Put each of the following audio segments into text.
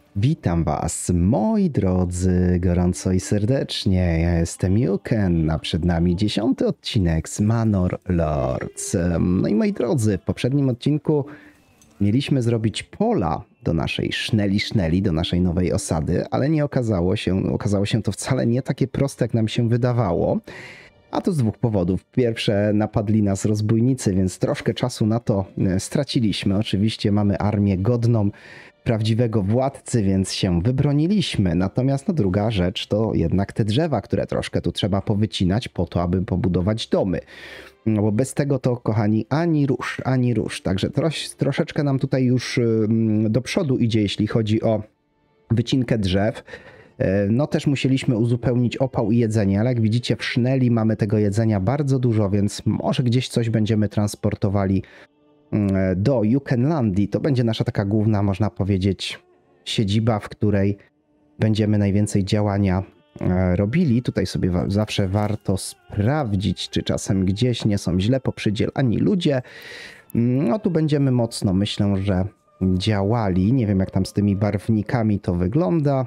Witam Was, moi drodzy, gorąco i serdecznie. Ja jestem Yuken, a przed nami 10. odcinek z Manor Lords. No i moi drodzy, w poprzednim odcinku mieliśmy zrobić pola do naszej szneli, do naszej nowej osady, ale nie okazało się to wcale nie takie proste, jak nam się wydawało. A to z dwóch powodów. Pierwsze, napadli nas rozbójnicy, więc troszkę czasu na to straciliśmy. Oczywiście mamy armię godną prawdziwego władcy, więc się wybroniliśmy. Natomiast no, druga rzecz to jednak te drzewa, które troszkę tu trzeba powycinać po to, aby pobudować domy. No bo bez tego to, kochani, ani rusz, ani rusz. Także troszeczkę nam tutaj już do przodu idzie, jeśli chodzi o wycinkę drzew. No też musieliśmy uzupełnić opał i jedzenie, ale jak widzicie w szneli mamy tego jedzenia bardzo dużo, więc może gdzieś coś będziemy transportowali do Jukenlandii. To będzie nasza taka główna, można powiedzieć, siedziba, w której będziemy najwięcej działania robili. Tutaj sobie zawsze warto sprawdzić, czy czasem gdzieś nie są źle poprzydzielani ludzie. No tu będziemy mocno, myślę, że działali. Nie wiem, jak tam z tymi barwnikami to wygląda.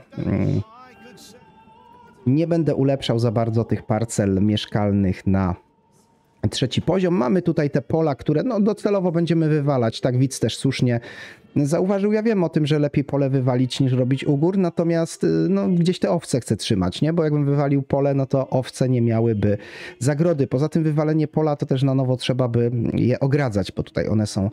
Nie będę ulepszał za bardzo tych parcel mieszkalnych na trzeci poziom. Mamy tutaj te pola, które no docelowo będziemy wywalać. Tak widz też słusznie zauważył. Ja wiem o tym, że lepiej pole wywalić niż robić u gór, natomiast no, gdzieś te owce chcę trzymać, nie? Bo jakbym wywalił pole, no to owce nie miałyby zagrody. Poza tym wywalenie pola to też na nowo trzeba by je ogradzać, bo tutaj one są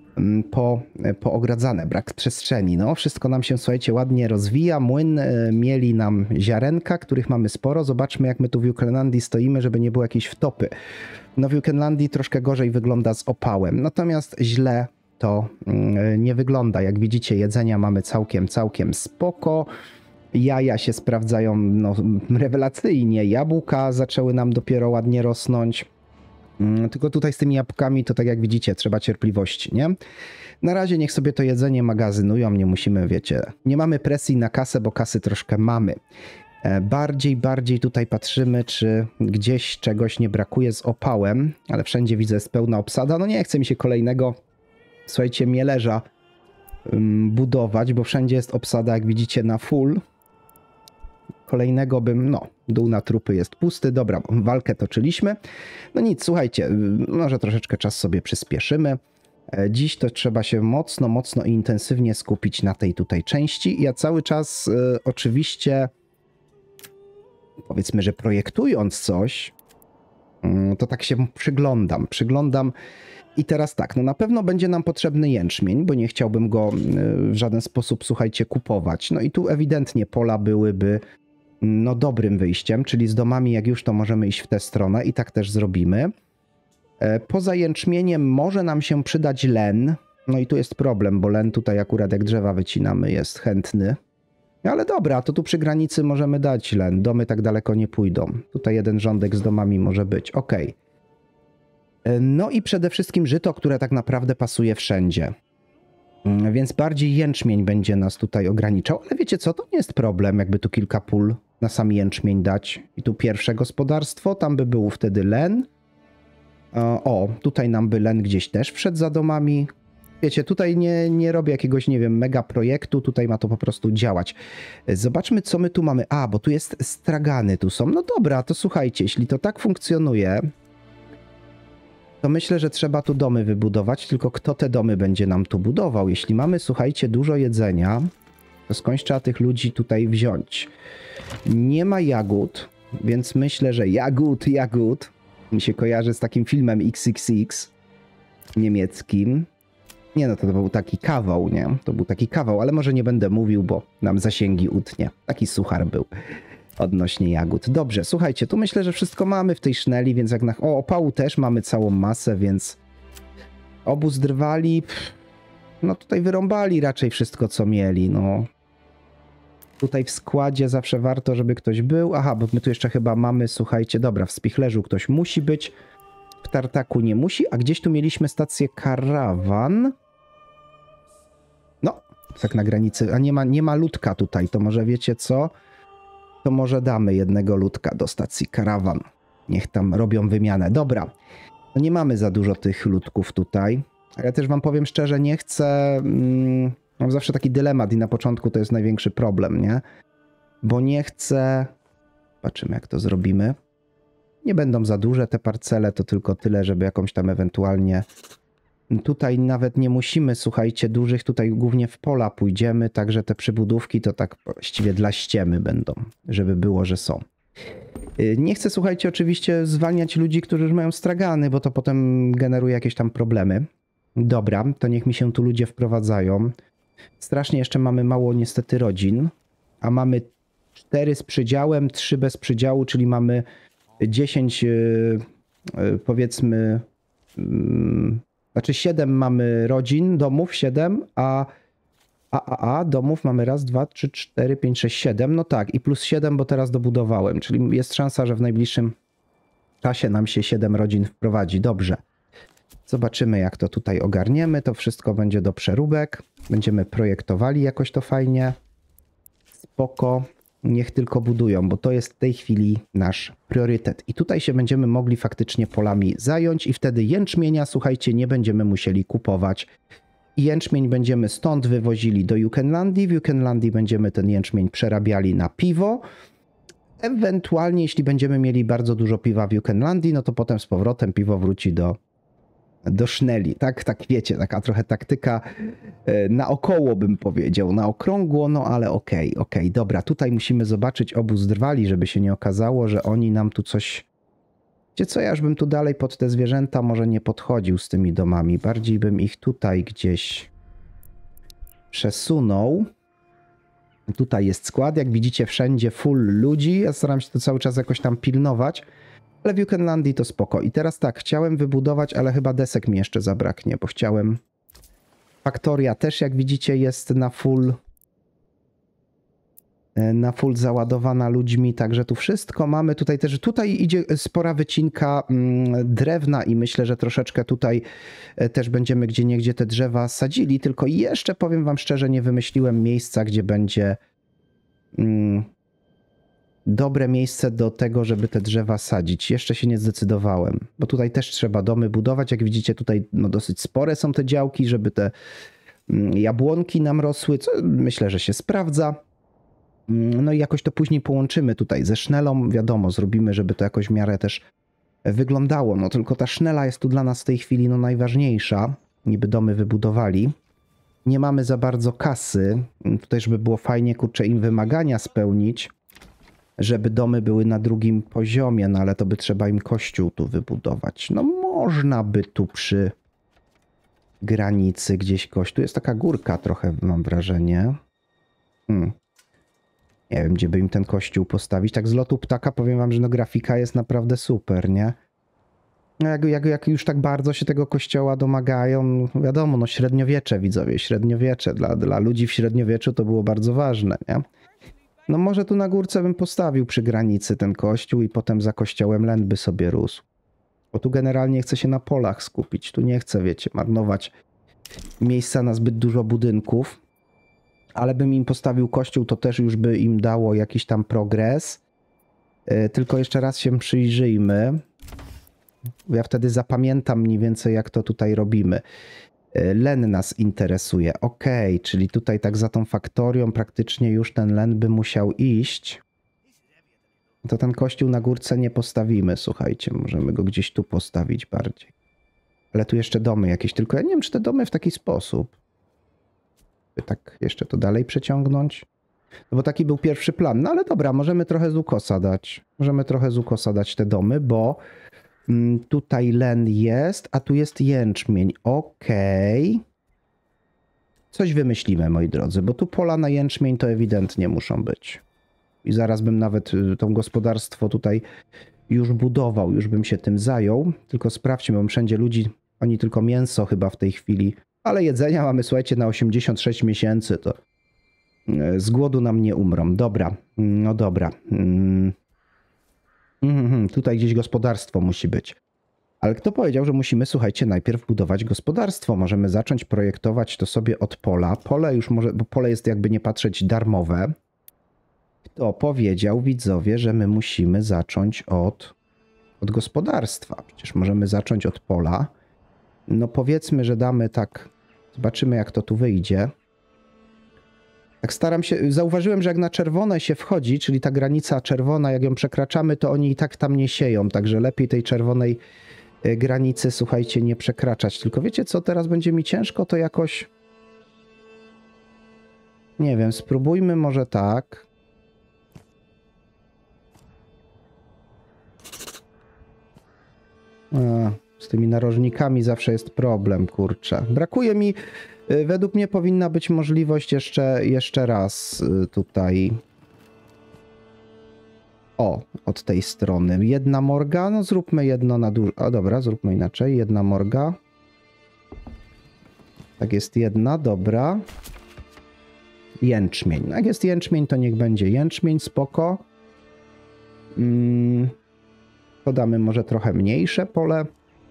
poogradzane, brak przestrzeni. No, wszystko nam się, słuchajcie, ładnie rozwija. Młyn mieli nam ziarenka, których mamy sporo. Zobaczmy, jak my tu w Jukenlandii stoimy, żeby nie było jakiejś wtopy. No w Jukenlandii troszkę gorzej wygląda z opałem, natomiast źle to nie wygląda. Jak widzicie, jedzenia mamy całkiem spoko. Jaja się sprawdzają no, rewelacyjnie. Jabłka zaczęły nam dopiero ładnie rosnąć. Tylko tutaj z tymi jabłkami to tak jak widzicie, trzeba cierpliwości, nie? Na razie niech sobie to jedzenie magazynują, nie musimy, wiecie, nie mamy presji na kasę, bo kasy troszkę mamy. Bardziej tutaj patrzymy, czy gdzieś czegoś nie brakuje z opałem, ale wszędzie widzę jest pełna obsada. No nie chce mi się kolejnego, słuchajcie, mielerza budować, bo wszędzie jest obsada, jak widzicie, na full. Kolejnego bym, no, dół na trupy jest pusty. Dobra, walkę toczyliśmy. No nic, słuchajcie, może troszeczkę czas sobie przyspieszymy. Dziś to trzeba się mocno i intensywnie skupić na tej tutaj części. Ja cały czas oczywiście, powiedzmy, że projektując coś, to tak się przyglądam. I teraz tak, no na pewno będzie nam potrzebny jęczmień, bo nie chciałbym go w żaden sposób, słuchajcie, kupować. No i tu ewidentnie pola byłyby no dobrym wyjściem, czyli z domami jak już to możemy iść w tę stronę i tak też zrobimy. Poza jęczmieniem może nam się przydać len. No i tu jest problem, bo len tutaj akurat jak drzewa wycinamy jest chętny. Ale dobra, to tu przy granicy możemy dać len. Domy tak daleko nie pójdą. Tutaj jeden rządek z domami może być. Ok. No i przede wszystkim żyto, które tak naprawdę pasuje wszędzie. Więc bardziej jęczmień będzie nas tutaj ograniczał. Ale wiecie co, to nie jest problem, jakby tu kilka pól na sam jęczmień dać. I tu pierwsze gospodarstwo, tam by był wtedy len. O, tutaj nam by len gdzieś też wszedł za domami. Wiecie, tutaj nie robię jakiegoś, nie wiem, mega projektu, tutaj ma to po prostu działać. Zobaczmy, co my tu mamy. A, bo tu jest stragany, tu są. No dobra, to słuchajcie, jeśli to tak funkcjonuje, to myślę, że trzeba tu domy wybudować, tylko kto te domy będzie nam tu budował? Jeśli mamy, słuchajcie, dużo jedzenia, to skądś trzeba tych ludzi tutaj wziąć. Nie ma jagód, więc myślę, że jagód mi się kojarzy z takim filmem XXX niemieckim. Nie no, to był taki kawał, nie? To był taki kawał, ale może nie będę mówił, bo nam zasięgi utnie. Taki suchar był odnośnie jagód. Dobrze, słuchajcie, tu myślę, że wszystko mamy w tej szneli, więc jak na... O, opału też mamy całą masę, więc obóz drwali, no tutaj wyrąbali raczej wszystko, co mieli, no. Tutaj w składzie zawsze warto, żeby ktoś był. Aha, bo my tu jeszcze chyba mamy, słuchajcie, dobra, w Spichlerzu ktoś musi być, w Tartaku nie musi, a gdzieś tu mieliśmy stację karawan. No, tak na granicy, a nie ma ludka tutaj, to może wiecie co? To może damy jednego ludka do stacji karawan. Niech tam robią wymianę. Dobra, no nie mamy za dużo tych ludków tutaj. Ja też wam powiem szczerze, nie chcę Mam zawsze taki dylemat i na początku to jest największy problem, nie? Bo nie chcę... Zobaczymy, jak to zrobimy. Nie będą za duże te parcele, to tylko tyle, żeby jakąś tam ewentualnie... Tutaj nawet nie musimy, słuchajcie, dużych, tutaj głównie w pola pójdziemy, także te przybudówki to tak właściwie dla ściemy będą, żeby było, że są. Nie chcę, słuchajcie, oczywiście zwalniać ludzi, którzy już mają stragany, bo to potem generuje jakieś tam problemy. Dobra, to niech mi się tu ludzie wprowadzają. Strasznie jeszcze mamy mało niestety rodzin, a mamy 4 z przydziałem, 3 bez przydziału, czyli mamy 10 powiedzmy, znaczy 7 mamy rodzin, domów, 7, a domów mamy raz, 2, 3, 4, 5, 6, 7, no tak, i plus 7, bo teraz dobudowałem, czyli jest szansa, że w najbliższym czasie nam się 7 rodzin wprowadzi. Dobrze. Zobaczymy, jak to tutaj ogarniemy. To wszystko będzie do przeróbek. Będziemy projektowali jakoś to fajnie. Spoko. Niech tylko budują, bo to jest w tej chwili nasz priorytet. I tutaj się będziemy mogli faktycznie polami zająć i wtedy jęczmienia, słuchajcie, nie będziemy musieli kupować. I jęczmień będziemy stąd wywozili do Jukenlandii. W Jukenlandii będziemy ten jęczmień przerabiali na piwo. Ewentualnie, jeśli będziemy mieli bardzo dużo piwa w Jukenlandii, no to potem z powrotem piwo wróci do szneli. Tak wiecie, taka trochę taktyka naokoło bym powiedział, na okrągło, no ale okej, dobra. Tutaj musimy zobaczyć obóz drwali, żeby się nie okazało, że oni nam tu coś... Wiecie co, ja już bym tu dalej pod te zwierzęta może nie podchodził z tymi domami. Bardziej bym ich tutaj gdzieś przesunął. Tutaj jest skład, jak widzicie wszędzie full ludzi. Ja staram się to cały czas jakoś tam pilnować. Ale w Jukenlandii to spoko. I teraz tak, chciałem wybudować, ale chyba desek mi jeszcze zabraknie, bo chciałem... Faktoria też, jak widzicie, jest na full załadowana ludźmi, także tu wszystko mamy. Tutaj idzie spora wycinka drewna i myślę, że troszeczkę tutaj też będziemy gdzieniegdzie te drzewa sadzili, tylko jeszcze powiem wam szczerze, nie wymyśliłem miejsca, gdzie będzie dobre miejsce do tego, żeby te drzewa sadzić. Jeszcze się nie zdecydowałem, bo tutaj też trzeba domy budować. Jak widzicie, tutaj no, dosyć spore są te działki, żeby te jabłonki nam rosły, co myślę, że się sprawdza. No i jakoś to później połączymy tutaj ze sznelą. Wiadomo, zrobimy, żeby to jakoś w miarę też wyglądało. No tylko ta sznela jest tu dla nas w tej chwili no, najważniejsza. Niby domy wybudowali. Nie mamy za bardzo kasy. Tutaj, żeby było fajnie, kurczę, im wymagania spełnić, żeby domy były na drugim poziomie, no ale to by trzeba im kościół tu wybudować. No można by tu przy granicy gdzieś kościół. Jest taka górka trochę, mam wrażenie. Nie wiem, gdzie by im ten kościół postawić. Tak z lotu ptaka powiem wam, że no grafika jest naprawdę super, nie? No jak już tak bardzo się tego kościoła domagają, no wiadomo, no średniowiecze, widzowie, średniowiecze. Dla ludzi w średniowieczu to było bardzo ważne, nie? No może tu na górce bym postawił przy granicy ten kościół i potem za kościołem Lend by sobie rósł. Bo tu generalnie chcę się na polach skupić. Tu nie chcę, wiecie, marnować miejsca na zbyt dużo budynków. Ale bym im postawił kościół, to też już by im dało jakiś tam progres. Tylko jeszcze raz się przyjrzyjmy. Ja wtedy zapamiętam mniej więcej, jak to tutaj robimy. Len nas interesuje. Ok, czyli tutaj tak za tą faktorią praktycznie już ten len by musiał iść. To ten kościół na górce nie postawimy, słuchajcie. Możemy go gdzieś tu postawić bardziej. Ale tu jeszcze domy jakieś, tylko ja nie wiem, czy te domy w taki sposób. By tak jeszcze to dalej przeciągnąć. No bo taki był pierwszy plan. No ale dobra, możemy trochę z ukosa dać. Możemy trochę z ukosa dać te domy, bo tutaj len jest, a tu jest jęczmień. Okej. Coś wymyślimy, moi drodzy, bo tu pola na jęczmień to ewidentnie muszą być. I zaraz bym nawet to gospodarstwo tutaj już budował, już bym się tym zajął. Tylko sprawdźmy, bo wszędzie ludzi, oni tylko mięso chyba w tej chwili. Ale jedzenia mamy, słuchajcie, na 86 miesięcy, to z głodu nam nie umrą. Dobra, no dobra. Tutaj gdzieś gospodarstwo musi być. Ale kto powiedział, że musimy, słuchajcie, najpierw budować gospodarstwo? Możemy zacząć projektować to sobie od pola. Pole już może, bo pole jest jakby nie patrzeć darmowe. Kto powiedział, widzowie, że my musimy zacząć od gospodarstwa? Przecież możemy zacząć od pola. No powiedzmy, że damy tak, zobaczymy jak to tu wyjdzie. Tak staram się, zauważyłem, że jak na czerwone się wchodzi, czyli ta granica czerwona, jak ją przekraczamy, to oni i tak tam nie sieją, także lepiej tej czerwonej granicy, słuchajcie, nie przekraczać. Tylko wiecie co, teraz będzie mi ciężko, to jakoś... Nie wiem, spróbujmy może tak. Z tymi narożnikami zawsze jest problem, kurczę. Brakuje mi, według mnie powinna być możliwość jeszcze raz tutaj. O, od tej strony. Jedna morga, no zróbmy jedno na dużo. O dobra, zróbmy inaczej. Jedna morga. Tak jest jedna, dobra. Jęczmień. No jak jest jęczmień, to niech będzie jęczmień, spoko. Podamy może trochę mniejsze pole.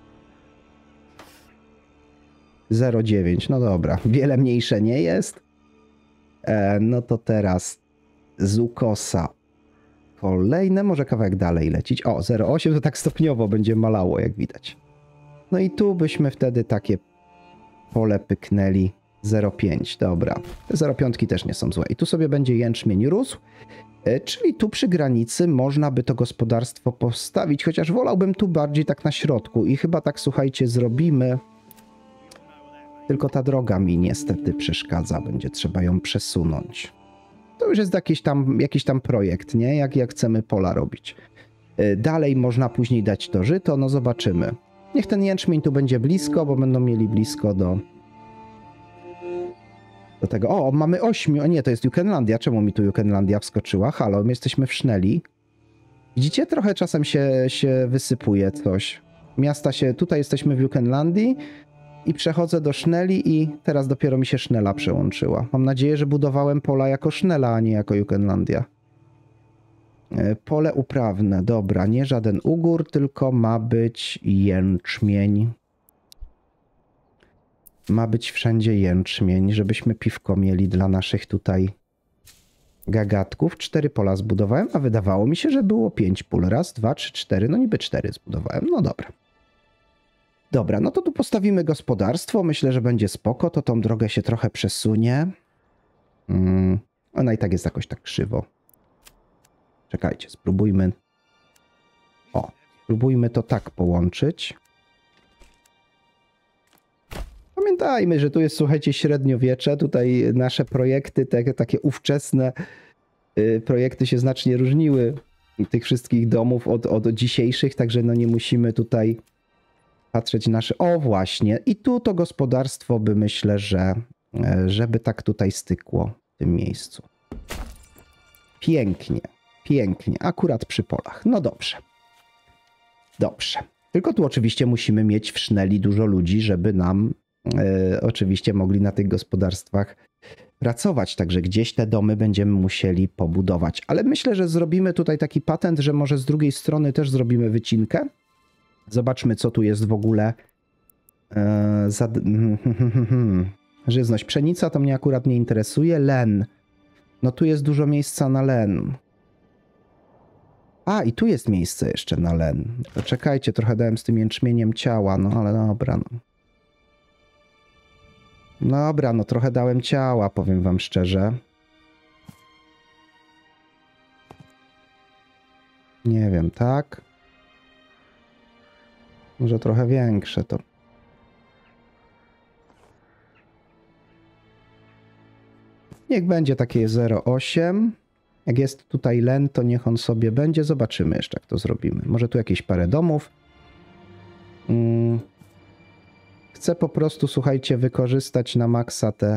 0,9, no dobra, wiele mniejsze nie jest. No to teraz z ukosa kolejne, może kawałek dalej lecić. O, 0,8 to tak stopniowo będzie malało, jak widać. No i tu byśmy wtedy takie pole pyknęli 0,5, dobra. Te 0,5 też nie są złe. I tu sobie będzie jęczmień rósł, czyli tu przy granicy można by to gospodarstwo postawić, chociaż wolałbym tu bardziej tak na środku i chyba tak, słuchajcie, zrobimy. Tylko ta droga mi niestety przeszkadza, będzie trzeba ją przesunąć. To już jest jakiś tam projekt, nie? Jak chcemy pola robić. Dalej można później dać to żyto, no zobaczymy. Niech ten jęczmień tu będzie blisko, bo będą mieli blisko do tego. O, mamy 8, o nie, to jest Jukenlandia. Czemu mi tu Jukenlandia wskoczyła? Halo, my jesteśmy w Szneli. Widzicie? Trochę czasem się wysypuje coś. Miasta się, tutaj jesteśmy w Jukenlandii. I przechodzę do Szneli i teraz dopiero mi się Sznela przełączyła. Mam nadzieję, że budowałem pola jako Sznela, a nie jako Jukenlandia. Pole uprawne. Dobra, nie żaden ugór, tylko ma być jęczmień. Ma być wszędzie jęczmień, żebyśmy piwko mieli dla naszych tutaj gagatków. 4 pola zbudowałem, a wydawało mi się, że było 5 pól. Raz, 2, 3, 4. No niby 4 zbudowałem. No dobra. Dobra, no to tu postawimy gospodarstwo. Myślę, że będzie spoko. To tą drogę się trochę przesunie. Ona i tak jest jakoś tak krzywo. Czekajcie, spróbujmy. O, spróbujmy to tak połączyć. Pamiętajmy, że tu jest, słuchajcie, średniowiecze. Tutaj nasze projekty, takie ówczesne projekty się znacznie różniły tych wszystkich domów od dzisiejszych, także no nie musimy tutaj patrzeć nasze... O właśnie, i tu to gospodarstwo by, myślę, że żeby tak tutaj stykło w tym miejscu. Pięknie, pięknie, akurat przy polach. No dobrze. Dobrze. Tylko tu oczywiście musimy mieć w Szneli dużo ludzi, żeby nam oczywiście mogli na tych gospodarstwach pracować. Także gdzieś te domy będziemy musieli pobudować. Ale myślę, że zrobimy tutaj taki patent, że może z drugiej strony też zrobimy wycinkę. Zobaczmy, co tu jest w ogóle. Żyzność. Pszenica to mnie akurat nie interesuje. Len. No tu jest dużo miejsca na len. A, i tu jest miejsce jeszcze na len. To czekajcie, trochę dałem z tym jęczmieniem ciała, no ale dobra. No. Dobra, no trochę dałem ciała, powiem wam szczerze. Nie wiem, tak? Może trochę większe to. Niech będzie takie 0,8. Jak jest tutaj len, to niech on sobie będzie. Zobaczymy jeszcze, jak to zrobimy. Może tu jakieś parę domów. Chcę po prostu, słuchajcie, wykorzystać na maksa te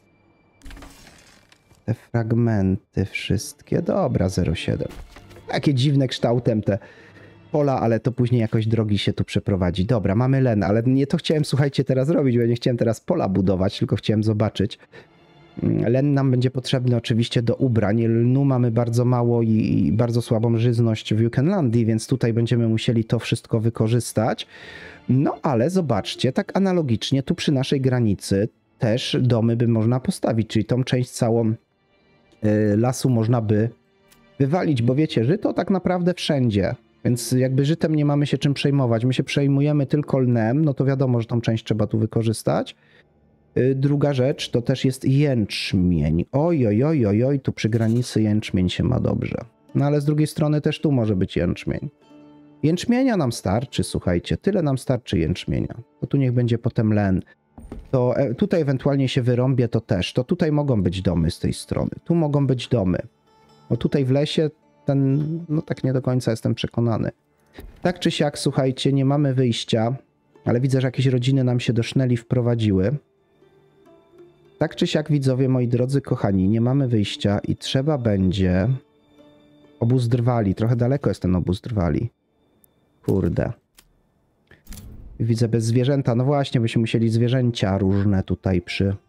fragmenty wszystkie. Dobra, 0,7. Takie dziwne kształtem te pola, ale to później jakoś drogi się tu przeprowadzi. Dobra, mamy len, ale nie to chciałem, słuchajcie, teraz robić, bo ja nie chciałem teraz pola budować, tylko chciałem zobaczyć. Len nam będzie potrzebny oczywiście do ubrań. Lnu mamy bardzo mało i bardzo słabą żyzność w Jukenlandii, więc tutaj będziemy musieli to wszystko wykorzystać. No ale zobaczcie, tak analogicznie tu przy naszej granicy też domy by można postawić, czyli tą część całą lasu można by wywalić, bo wiecie, żyto tak naprawdę wszędzie, więc jakby żytem nie mamy się czym przejmować. My się przejmujemy tylko lnem, no to wiadomo, że tą część trzeba tu wykorzystać. Druga rzecz to też jest jęczmień. Oj, oj, oj, oj, oj, tu przy granicy jęczmień się ma dobrze. No ale z drugiej strony też tu może być jęczmień. Jęczmienia nam starczy, słuchajcie, tyle nam starczy jęczmienia. To tu niech będzie potem len. To tutaj ewentualnie się wyrąbię, to też. To tutaj mogą być domy z tej strony. Tu mogą być domy. Bo tutaj w lesie ten, no tak nie do końca jestem przekonany. Tak czy siak, słuchajcie, nie mamy wyjścia, ale widzę, że jakieś rodziny nam się do szneli wprowadziły. Tak czy siak, widzowie, moi drodzy kochani, nie mamy wyjścia i trzeba będzie obóz drwali. Trochę daleko jest ten obóz drwali. Kurde. Widzę bez zwierzęta. No właśnie, byśmy musieli zwierzęcia różne tutaj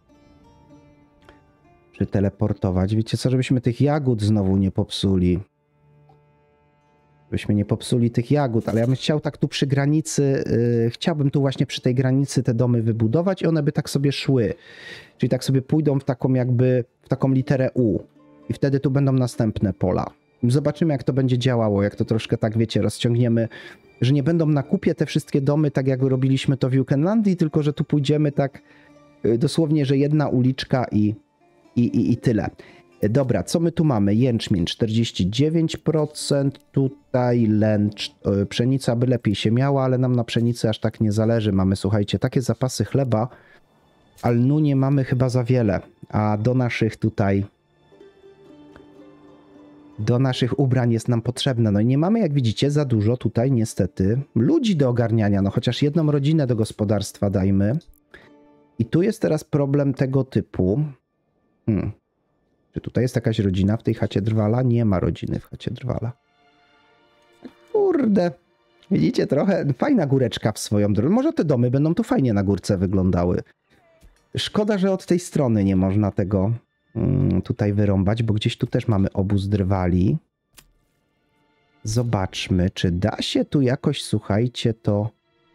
teleportować. Wiecie co, żebyśmy tych jagód znowu nie popsuli. Żebyśmy nie popsuli tych jagód, ale ja bym chciał tak tu przy granicy, chciałbym tu właśnie przy tej granicy te domy wybudować i one by tak sobie szły. Czyli tak sobie pójdą w taką jakby, w taką literę U. I wtedy tu będą następne pola. Zobaczymy, jak to będzie działało, jak to troszkę tak, wiecie, rozciągniemy, że nie będą na kupie te wszystkie domy, tak jak robiliśmy to w Jukenlandii, tylko że tu pójdziemy tak dosłownie, że jedna uliczka i tyle. Dobra, co my tu mamy? Jęczmień 49%, tutaj len, pszenica by lepiej się miała, ale nam na pszenicy aż tak nie zależy. Mamy, słuchajcie, takie zapasy chleba, ale lnu nie mamy chyba za wiele, a do naszych tutaj... Do naszych ubrań jest nam potrzebne. No i nie mamy, jak widzicie, za dużo tutaj niestety ludzi do ogarniania. No chociaż jedną rodzinę do gospodarstwa dajmy. I tu jest teraz problem tego typu. Czy tutaj jest jakaś rodzina w tej chacie Drwala? Nie ma rodziny w chacie Drwala. Kurde. Widzicie, trochę fajna góreczka w swoją drogę. Może te domy będą tu fajnie na górce wyglądały. Szkoda, że od tej strony nie można tego... tutaj wyrąbać, bo gdzieś tu też mamy obóz drwali. Zobaczmy, czy da się tu jakoś, słuchajcie, to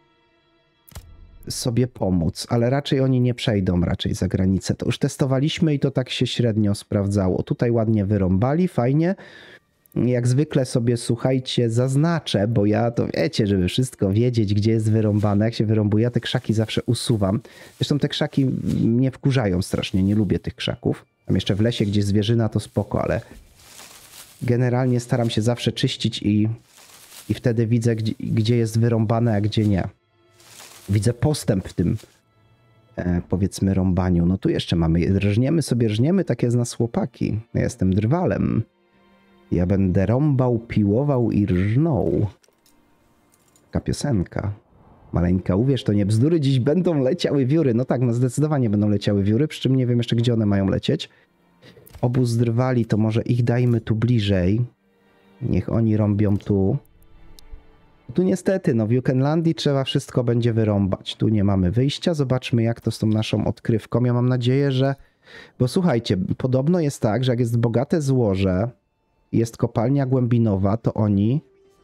sobie pomóc, ale raczej oni nie przejdą raczej za granicę. To już testowaliśmy i to tak się średnio sprawdzało. Tutaj ładnie wyrąbali, fajnie. Jak zwykle sobie, słuchajcie, zaznaczę, bo ja to wiecie, żeby wszystko wiedzieć, gdzie jest wyrąbane. Jak się wyrąbuje, ja te krzaki zawsze usuwam. Zresztą te krzaki mnie wkurzają strasznie, nie lubię tych krzaków. Tam jeszcze w lesie, gdzie zwierzyna, to spoko, ale generalnie staram się zawsze czyścić i wtedy widzę, gdzie jest wyrąbane, a gdzie nie. Widzę postęp w tym, powiedzmy, rąbaniu. No tu jeszcze mamy, rżniemy, takie z nas chłopaki. Ja jestem drwalem. Ja będę rąbał, piłował i rżnął. Taka piosenka. Maleńka, uwierz, to nie bzdury, dziś będą leciały wióry. No tak, no zdecydowanie będą leciały wióry, przy czym nie wiem jeszcze, gdzie one mają lecieć. Obóz drwali, to może ich dajmy tu bliżej. Niech oni rąbią tu. Tu niestety, no w Jukenlandii trzeba wszystko będzie wyrąbać. Tu nie mamy wyjścia. Zobaczmy, jak to z tą naszą odkrywką. Ja mam nadzieję, że... Bo słuchajcie, podobno jest tak, że jak jest bogate złoże, jest kopalnia głębinowa, to oni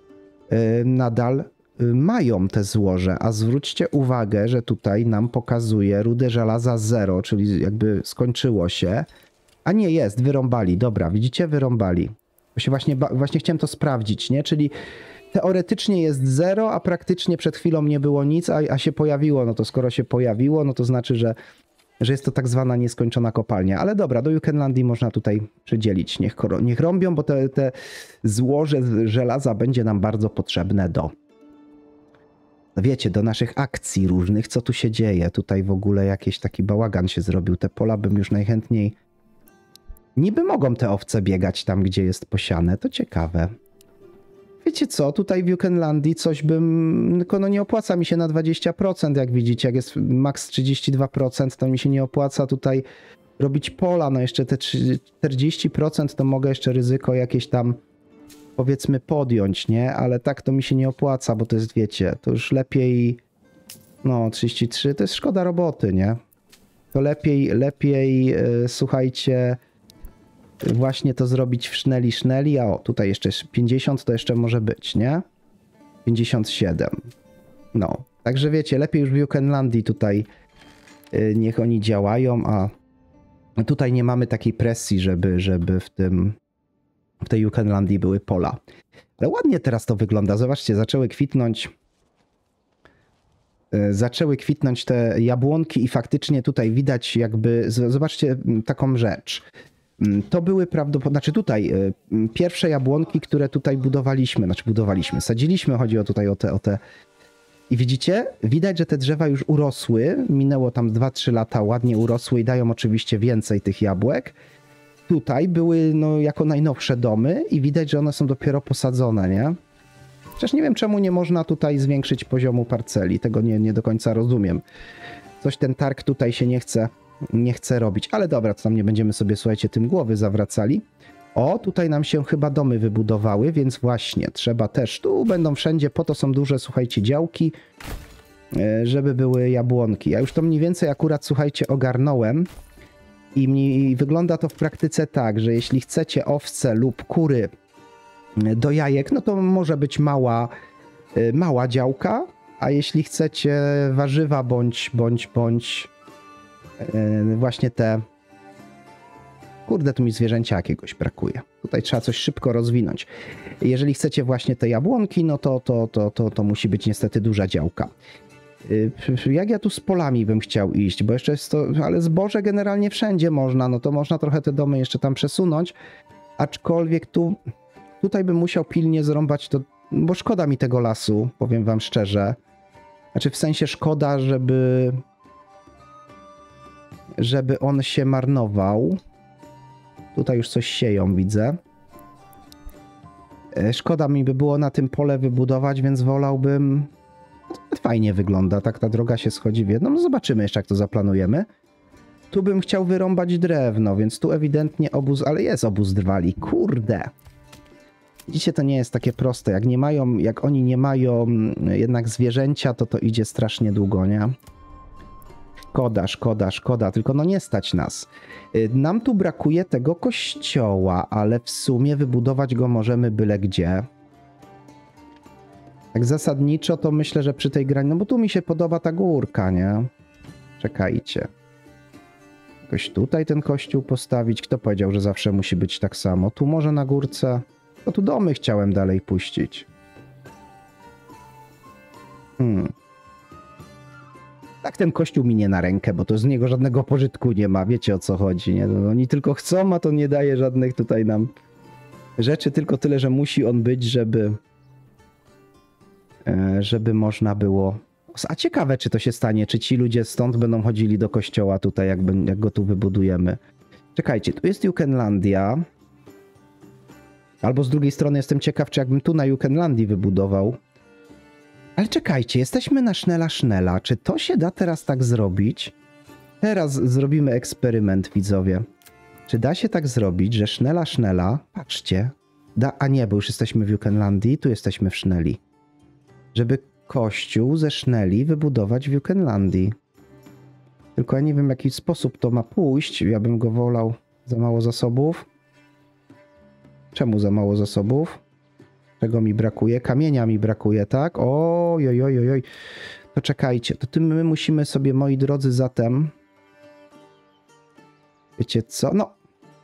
nadal mają te złoże, a zwróćcie uwagę, że tutaj nam pokazuje rudę żelaza 0, czyli jakby skończyło się, a nie jest, wyrąbali, dobra, widzicie, wyrąbali. Właśnie chciałem to sprawdzić, nie, czyli teoretycznie jest 0, a praktycznie przed chwilą nie było nic, a się pojawiło, no to skoro się pojawiło, no to znaczy, że jest to tak zwana nieskończona kopalnia. Ale dobra, do Jukenlandii można tutaj przydzielić. Niech rąbią, bo te złoże żelaza będzie nam bardzo potrzebne do... No wiecie, do naszych akcji różnych, co tu się dzieje. Tutaj w ogóle jakiś taki bałagan się zrobił. Te pola bym już najchętniej... Niby mogą te owce biegać tam, gdzie jest posiane. To ciekawe. Wiecie co, tutaj w Jukenlandii coś bym... Tylko no nie opłaca mi się na 20%, jak widzicie. Jak jest max 32%, to mi się nie opłaca tutaj robić pola. No jeszcze te 40% to mogę jeszcze ryzyko jakieś tam, powiedzmy, podjąć, nie? Ale tak to mi się nie opłaca, bo to jest, wiecie, to już lepiej... No, 33 to jest szkoda roboty, nie? To lepiej słuchajcie... Właśnie to zrobić w szneli, a o, tutaj jeszcze 50 to jeszcze może być, nie? 57. No, także wiecie, lepiej już w Jukenlandii tutaj niech oni działają, a tutaj nie mamy takiej presji, żeby w tej Jukenlandii były pola. Ale ładnie teraz to wygląda, zobaczcie, zaczęły kwitnąć zaczęły kwitnąć te jabłonki i faktycznie tutaj widać jakby, zobaczcie taką rzecz. To były prawdopodobnie, znaczy tutaj pierwsze jabłonki, które tutaj budowaliśmy, sadziliśmy, chodzi o tutaj o te. I widzicie? Widać, że te drzewa już urosły, minęło tam 2-3 lata, ładnie urosły i dają oczywiście więcej tych jabłek. Tutaj były no jako najnowsze domy i widać, że one są dopiero posadzone, nie? Przecież nie wiem, czemu nie można tutaj zwiększyć poziomu parceli. Tego nie do końca rozumiem. Coś ten targ tutaj się nie chce robić. Ale dobra, to tam nie będziemy sobie, słuchajcie, tym głowy zawracali. O, tutaj nam się chyba domy wybudowały, więc właśnie trzeba też. Tu będą wszędzie, po to są duże, słuchajcie, działki, żeby były jabłonki. Ja już to mniej więcej akurat, słuchajcie, ogarnąłem. I wygląda to w praktyce tak, że jeśli chcecie owce lub kury do jajek, no to może być mała działka, a jeśli chcecie warzywa bądź właśnie te... Kurde, tu mi zwierzęcia jakiegoś brakuje. Tutaj trzeba coś szybko rozwinąć. Jeżeli chcecie właśnie te jabłonki, no to musi być niestety duża działka. Jak ja tu z polami bym chciał iść, bo jeszcze jest to... Ale zboże generalnie wszędzie można, no to można trochę te domy jeszcze tam przesunąć, aczkolwiek tutaj bym musiał pilnie zrąbać to, bo szkoda mi tego lasu, powiem wam szczerze. Znaczy w sensie szkoda, żeby on się marnował. Tutaj już coś sieją, widzę. Szkoda mi by było na tym pole wybudować, więc wolałbym... Fajnie wygląda, tak ta droga się schodzi w jedną. No zobaczymy jeszcze, jak to zaplanujemy. Tu bym chciał wyrąbać drewno, więc tu ewidentnie obóz... Ale jest obóz drwali, kurde. Widzicie, to nie jest takie proste. Jak oni nie mają jednak zwierzęcia, to idzie strasznie długo, nie? Szkoda. Tylko no nie stać nas. Nam tu brakuje tego kościoła, ale w sumie wybudować go możemy byle gdzie. Tak zasadniczo to myślę, że przy tej granicy... No bo tu mi się podoba ta górka, nie? Czekajcie. Jakoś tutaj ten kościół postawić. Kto powiedział, że zawsze musi być tak samo? Tu może na górce... No tu domy chciałem dalej puścić. Tak ten kościół mi nie na rękę, bo to z niego żadnego pożytku nie ma. Wiecie, o co chodzi, nie? No, oni tylko chcą, a to nie daje żadnych tutaj nam rzeczy. Tylko tyle, że musi on być, żeby można było... A ciekawe, czy to się stanie, czy ci ludzie stąd będą chodzili do kościoła tutaj, jak go tu wybudujemy. Czekajcie, tu jest Jukenlandia. Albo z drugiej strony jestem ciekaw, czy jakbym tu na Jukenlandii wybudował. Ale czekajcie, jesteśmy na Sznela. Czy to się da teraz tak zrobić? Teraz zrobimy eksperyment, widzowie. Czy da się tak zrobić, że Sznela, patrzcie. A nie, bo już jesteśmy w Jukenlandii, tu jesteśmy w Szneli. Żeby kościół ze Szneli wybudować w Jukenlandii. Tylko ja nie wiem, w jaki sposób to ma pójść. Ja bym go wolał. Za mało zasobów. Czemu za mało zasobów? Czego mi brakuje? Kamienia mi brakuje, tak? Oj. To czekajcie. To tym my musimy sobie, moi drodzy, zatem... Wiecie co? No.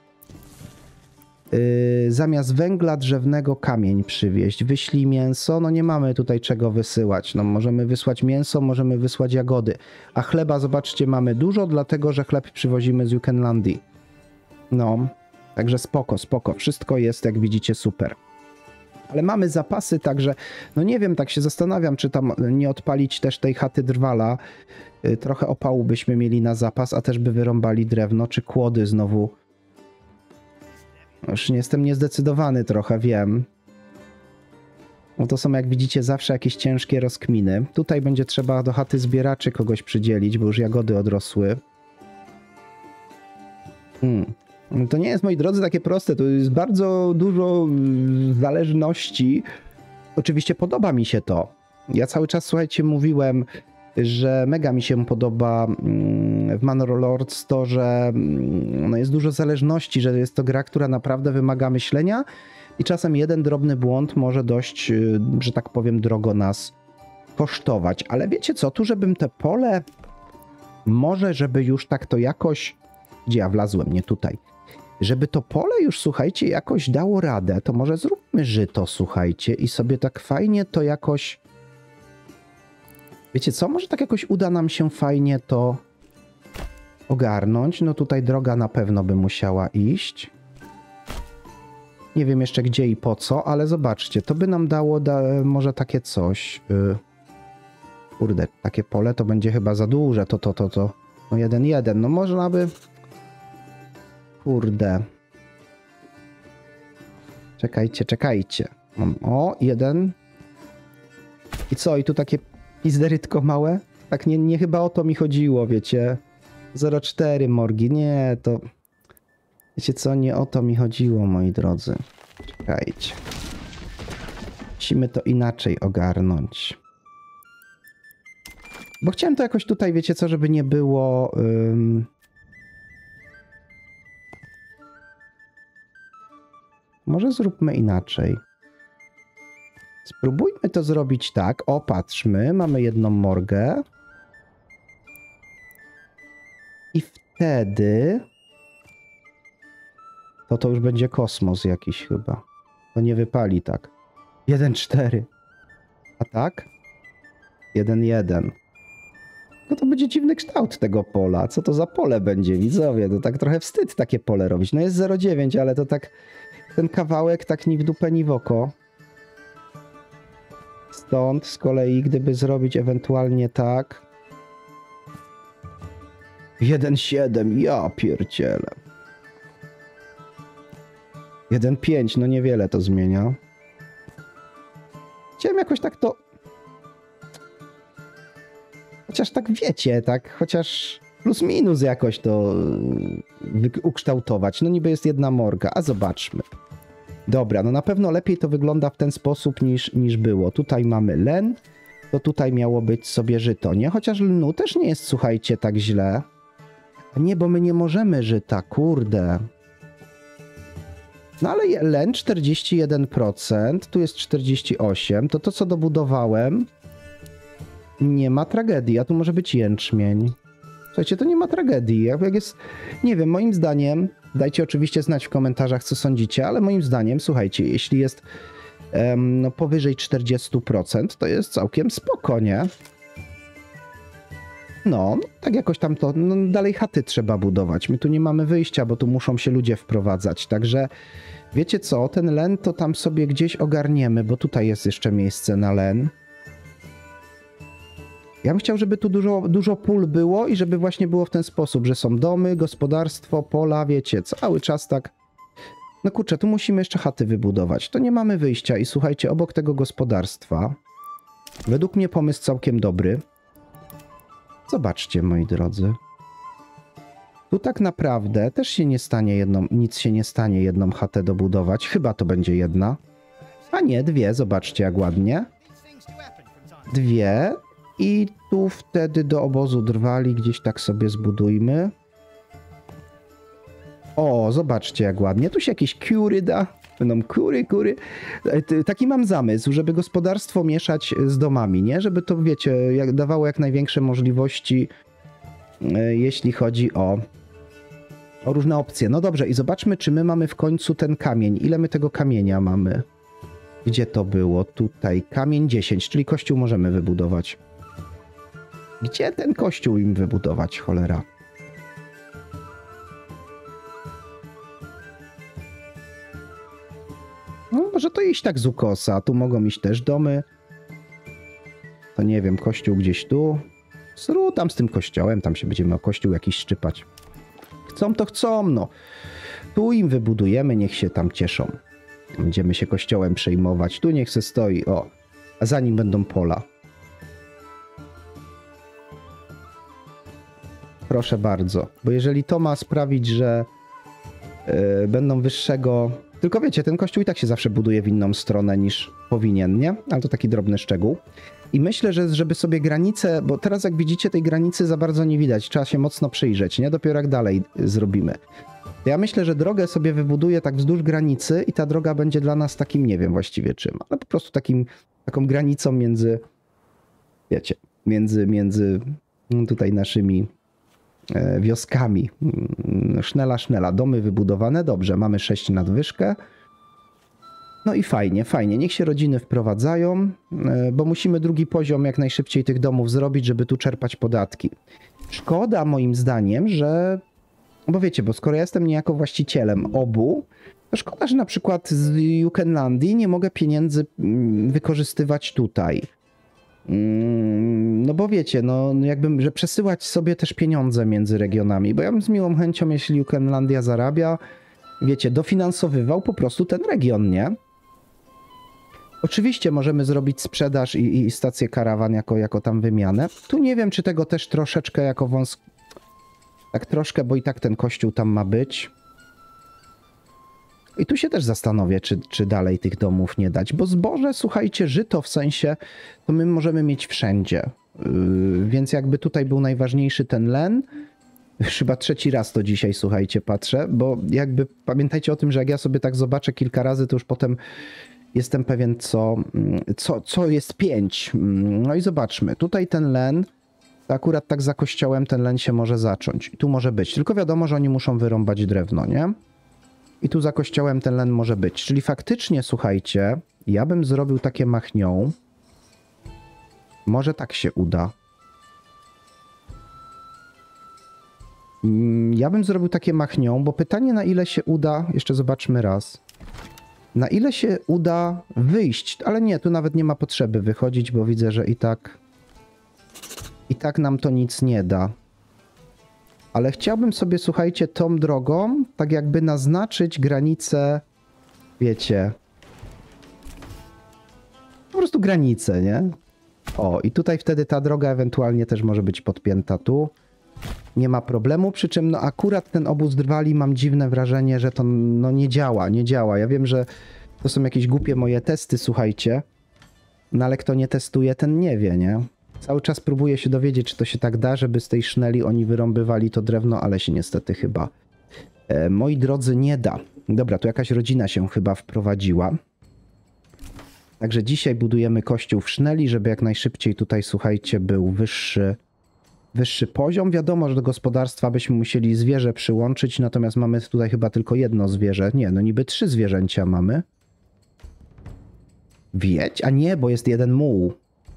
Zamiast węgla drzewnego kamień przywieźć. Wyślij mięso. No nie mamy tutaj czego wysyłać. No możemy wysłać mięso, możemy wysłać jagody. A chleba, zobaczcie, mamy dużo, dlatego że chleb przywozimy z Jukenlandii. No. Także spoko. Wszystko jest, jak widzicie, super. Ale mamy zapasy, także no nie wiem, tak się zastanawiam, czy tam nie odpalić też tej chaty drwala. Trochę opału byśmy mieli na zapas, a też by wyrąbali drewno, czy kłody znowu. Już jestem niezdecydowany trochę, wiem. No to są, jak widzicie, zawsze jakieś ciężkie rozkminy. Tutaj będzie trzeba do chaty zbieraczy kogoś przydzielić, bo już jagody odrosły. To nie jest, moi drodzy, takie proste. To jest bardzo dużo zależności. Oczywiście podoba mi się to. Ja cały czas, słuchajcie, mówiłem, że mega mi się podoba w Manor Lords to, że no jest dużo zależności, że jest to gra, która naprawdę wymaga myślenia i czasem jeden drobny błąd może dość, że tak powiem, drogo nas kosztować. Ale wiecie co, tu żebym te pole, może żeby już tak to jakoś... Gdzie ja wlazłem? Nie tutaj. Żeby to pole już, słuchajcie, jakoś dało radę, to może zróbmy żyto, słuchajcie, i sobie tak fajnie to jakoś... Wiecie co? Może tak jakoś uda nam się fajnie to ogarnąć. No tutaj droga na pewno by musiała iść. Nie wiem jeszcze gdzie i po co, ale zobaczcie, to by nam dało może takie coś. Kurde, takie pole to będzie chyba za duże. To. No 1-1. No można by... Kurde. Czekajcie. Mam, jeden. I co? I tu takie pizderytko małe? Tak nie chyba o to mi chodziło, wiecie. 0,4 morgi. Nie, to... Wiecie co? Nie o to mi chodziło, moi drodzy. Czekajcie. Musimy to inaczej ogarnąć. Bo chciałem to jakoś tutaj, wiecie co, żeby nie było... Może zróbmy inaczej. Spróbujmy to zrobić tak. O, patrzmy, mamy jedną morgę. I wtedy... To już będzie kosmos jakiś chyba. To nie wypali tak. 1-4. A tak? 1-1. No to będzie dziwny kształt tego pola. Co to za pole będzie, widzowie? To tak trochę wstyd takie pole robić. No jest 0,9, ale to tak... Ten kawałek tak ni w dupę, ni w oko. Stąd z kolei, gdyby zrobić ewentualnie tak... 1,7. Ja pierdzielę. 1,5. No niewiele to zmienia. Chciałem jakoś tak to... Chociaż tak wiecie, tak? Chociaż plus minus jakoś to ukształtować. No niby jest jedna morga, a zobaczmy. Dobra, no na pewno lepiej to wygląda w ten sposób niż było. Tutaj mamy len, to tutaj miało być sobie żyto, nie? Chociaż lnu też nie jest, słuchajcie, tak źle. A nie, bo my nie możemy żyta, kurde. No ale len 41%, tu jest 48%, to co dobudowałem, nie ma tragedii, a tu może być jęczmień. Słuchajcie, to nie ma tragedii. Jak jest, nie wiem, moim zdaniem, dajcie oczywiście znać w komentarzach, co sądzicie, ale moim zdaniem, słuchajcie, jeśli jest no, powyżej 40%, to jest całkiem spoko, nie? No, tak jakoś tam to, no, dalej chaty trzeba budować. My tu nie mamy wyjścia, bo tu muszą się ludzie wprowadzać, także wiecie co, ten len to tam sobie gdzieś ogarniemy, bo tutaj jest jeszcze miejsce na len. Ja bym chciał, żeby tu dużo pól było i żeby właśnie było w ten sposób, że są domy, gospodarstwo, pola, wiecie, cały czas tak. No kurczę, tu musimy jeszcze chaty wybudować. To nie mamy wyjścia i słuchajcie, obok tego gospodarstwa, według mnie pomysł całkiem dobry. Zobaczcie, moi drodzy. Tu tak naprawdę też się nie stanie nic się nie stanie jedną chatę dobudować. Chyba to będzie jedna. A nie, dwie, zobaczcie jak ładnie. Dwie. I tu wtedy do obozu drwali gdzieś tak sobie zbudujmy. O, zobaczcie jak ładnie. Tu się jakieś kury da. Będą kury. Taki mam zamysł, żeby gospodarstwo mieszać z domami, nie? Żeby to, wiecie, dawało jak największe możliwości, jeśli chodzi o różne opcje. No dobrze, i zobaczmy, czy my mamy w końcu ten kamień. Ile my tego kamienia mamy? Gdzie to było? Tutaj. Kamień 10, czyli kościół możemy wybudować. Gdzie ten kościół im wybudować, cholera? No, może to iść tak z ukosa. Tu mogą iść też domy. To nie wiem, kościół gdzieś tu. Sru tam z tym kościołem, tam się będziemy o kościół jakiś szczypać. Chcą to chcą, no. Tu im wybudujemy, niech się tam cieszą. Będziemy się kościołem przejmować. Tu niech se stoi, o. A za nim będą pola. Proszę bardzo. Bo jeżeli to ma sprawić, że będą wyższego... Tylko wiecie, ten kościół i tak się zawsze buduje w inną stronę niż powinien, nie? Ale to taki drobny szczegół. I myślę, że żeby sobie granicę... Bo teraz jak widzicie, tej granicy za bardzo nie widać. Trzeba się mocno przyjrzeć, nie? Dopiero jak dalej zrobimy. Ja myślę, że drogę sobie wybuduję tak wzdłuż granicy i ta droga będzie dla nas takim, nie wiem właściwie czym, ale po prostu taką granicą między, wiecie, między tutaj naszymi wioskami. Sznela, domy wybudowane, dobrze, mamy 6 nadwyżkę. No i fajnie, fajnie. Niech się rodziny wprowadzają, bo musimy drugi poziom jak najszybciej tych domów zrobić, żeby tu czerpać podatki. Szkoda moim zdaniem, że... Bo wiecie, bo skoro ja jestem niejako właścicielem obu, to szkoda, że na przykład z Jukenlandii nie mogę pieniędzy wykorzystywać tutaj. No bo wiecie, no jakbym, że przesyłać sobie też pieniądze między regionami, bo ja bym z miłą chęcią, jeśli Jukenlandia zarabia, wiecie, dofinansowywał po prostu ten region, nie? Oczywiście możemy zrobić sprzedaż i stację karawan jako tam wymianę. Tu nie wiem, czy tego też troszeczkę jako tak troszkę, bo i tak ten kościół tam ma być. I tu się też zastanowię, czy dalej tych domów nie dać, bo zboże, słuchajcie, żyto w sensie, to my możemy mieć wszędzie. Więc jakby tutaj był najważniejszy ten len. Chyba trzeci raz to dzisiaj, słuchajcie, patrzę, bo jakby pamiętajcie o tym, że jak ja sobie tak zobaczę kilka razy, to już potem jestem pewien, co jest 5. No i zobaczmy, tutaj ten len, to akurat tak za kościołem ten len się może zacząć. I tu może być, tylko wiadomo, że oni muszą wyrąbać drewno, nie? I tu za kościołem ten len może być. Czyli faktycznie, słuchajcie, ja bym zrobił takie machnią. Może tak się uda. Ja bym zrobił takie machnią, bo pytanie, na ile się uda, jeszcze zobaczmy raz. Na ile się uda wyjść, ale nie, tu nawet nie ma potrzeby wychodzić, bo widzę, że i tak nam to nic nie da. Ale chciałbym sobie, słuchajcie, tą drogą tak jakby naznaczyć granicę, wiecie, po prostu granicę, nie? O, i tutaj wtedy ta droga ewentualnie też może być podpięta tu. Nie ma problemu, przy czym no akurat ten obóz drwali mam dziwne wrażenie, że to no nie działa. Ja wiem, że to są jakieś głupie moje testy, słuchajcie, no ale kto nie testuje, ten nie wie, nie? Cały czas próbuję się dowiedzieć, czy to się tak da, żeby z tej szneli oni wyrąbywali to drewno, ale się niestety chyba, moi drodzy, nie da. Dobra, tu jakaś rodzina się chyba wprowadziła. Także dzisiaj budujemy kościół w szneli, żeby jak najszybciej tutaj, słuchajcie, był wyższy poziom. Wiadomo, że do gospodarstwa byśmy musieli zwierzę przyłączyć, natomiast mamy tutaj chyba tylko jedno zwierzę. Nie, no niby 3 zwierzęcia mamy. Wiedź? A nie, bo jest jeden muł.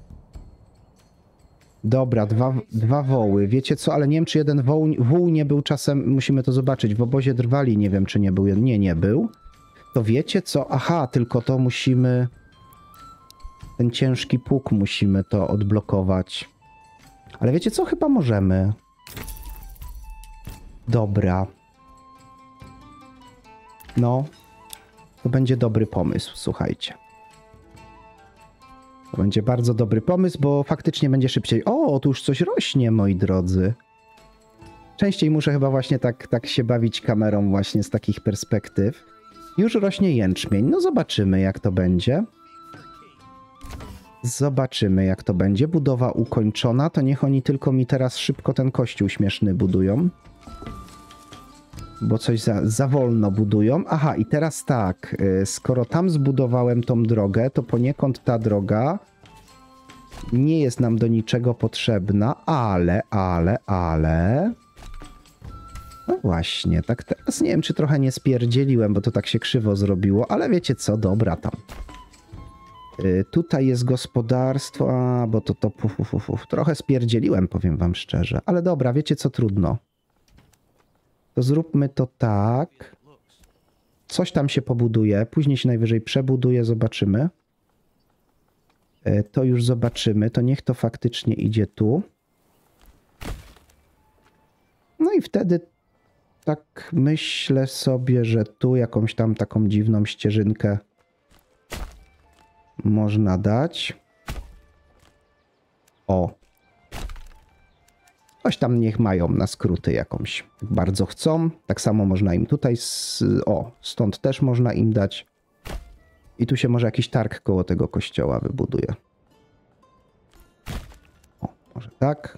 Dobra, dwa woły. Wiecie co, ale nie wiem, czy jeden wół nie był czasem, musimy to zobaczyć, w obozie drwali, nie wiem, czy nie był. Nie był. To wiecie co? Aha, tylko to musimy... Ten ciężki pług musimy to odblokować. Ale wiecie co? Chyba możemy. Dobra. No. To będzie dobry pomysł, słuchajcie. To będzie bardzo dobry pomysł, bo faktycznie będzie szybciej. O, tu już coś rośnie, moi drodzy. Częściej muszę chyba właśnie tak się bawić kamerą właśnie z takich perspektyw. Już rośnie jęczmień. No zobaczymy, jak to będzie. Zobaczymy, jak to będzie. Budowa ukończona. To niech oni tylko mi teraz szybko ten kościół śmieszny budują. Bo coś za wolno budują. Aha, i teraz tak. Skoro tam zbudowałem tą drogę, to poniekąd ta droga nie jest nam do niczego potrzebna, ale... No właśnie, tak teraz nie wiem, czy trochę nie spierdzieliłem, bo to tak się krzywo zrobiło, ale wiecie co, dobra tam. Tutaj jest gospodarstwo, bo to trochę spierdzieliłem, powiem wam szczerze, ale dobra, wiecie co, trudno. To zróbmy to tak. Coś tam się pobuduje, później się najwyżej przebuduje, zobaczymy. To już zobaczymy, to niech to faktycznie idzie tu. No i wtedy tak myślę sobie, że tu jakąś tam taką dziwną ścieżynkę można dać. O. Coś tam niech mają na skróty jakąś. Jak bardzo chcą. Tak samo można im tutaj... stąd też można im dać. I tu się może jakiś targ koło tego kościoła wybuduje. O, może tak.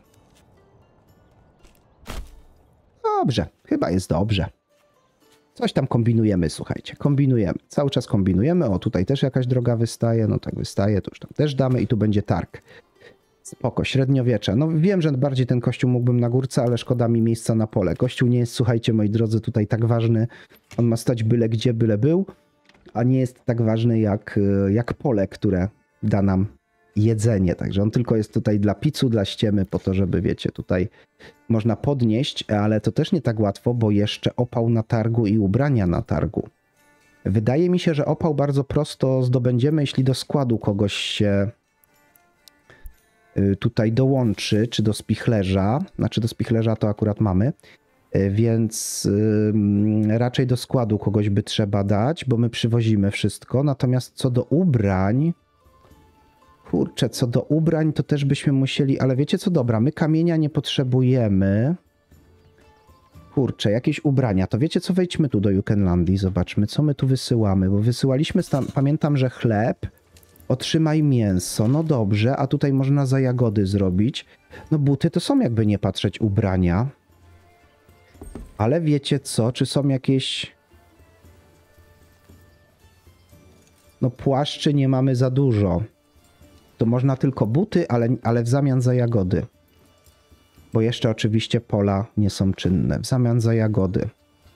Dobrze, chyba jest dobrze. Coś tam kombinujemy, słuchajcie, kombinujemy. Cały czas kombinujemy. O, tutaj też jakaś droga wystaje. No tak wystaje, to już tam też damy i tu będzie targ. Spoko, średniowiecze. No wiem, że bardziej ten kościół mógłbym na górce, ale szkoda mi miejsca na pole. Kościół nie jest, słuchajcie, moi drodzy, tutaj tak ważny. On ma stać byle gdzie, byle był. a nie jest tak ważny jak pole, które da nam jedzenie. Także on tylko jest tutaj dla picu, dla ściemy, po to, żeby, wiecie, tutaj można podnieść, ale to też nie tak łatwo, bo jeszcze opał na targu i ubrania na targu. Wydaje mi się, że opał bardzo prosto zdobędziemy, jeśli do składu kogoś się tutaj dołączy, czy do spichlerza. Znaczy do spichlerza to akurat mamy, więc raczej do składu kogoś by trzeba dać, bo my przywozimy wszystko. Natomiast co do ubrań, kurczę, co do ubrań to też byśmy musieli, ale wiecie co, dobra, my kamienia nie potrzebujemy. Kurczę, jakieś ubrania, to wiecie co, wejdźmy tu do Jukenlandii, zobaczmy, co my tu wysyłamy, bo wysyłaliśmy, pamiętam, że chleb, otrzymaj mięso, no dobrze, a tutaj można za jagody zrobić. No buty to są, jakby nie patrzeć, ubrania. Ale wiecie co, czy są jakieś... No płaszczy nie mamy za dużo. To można tylko buty, ale w zamian za jagody. Bo jeszcze oczywiście pola nie są czynne. W zamian za jagody.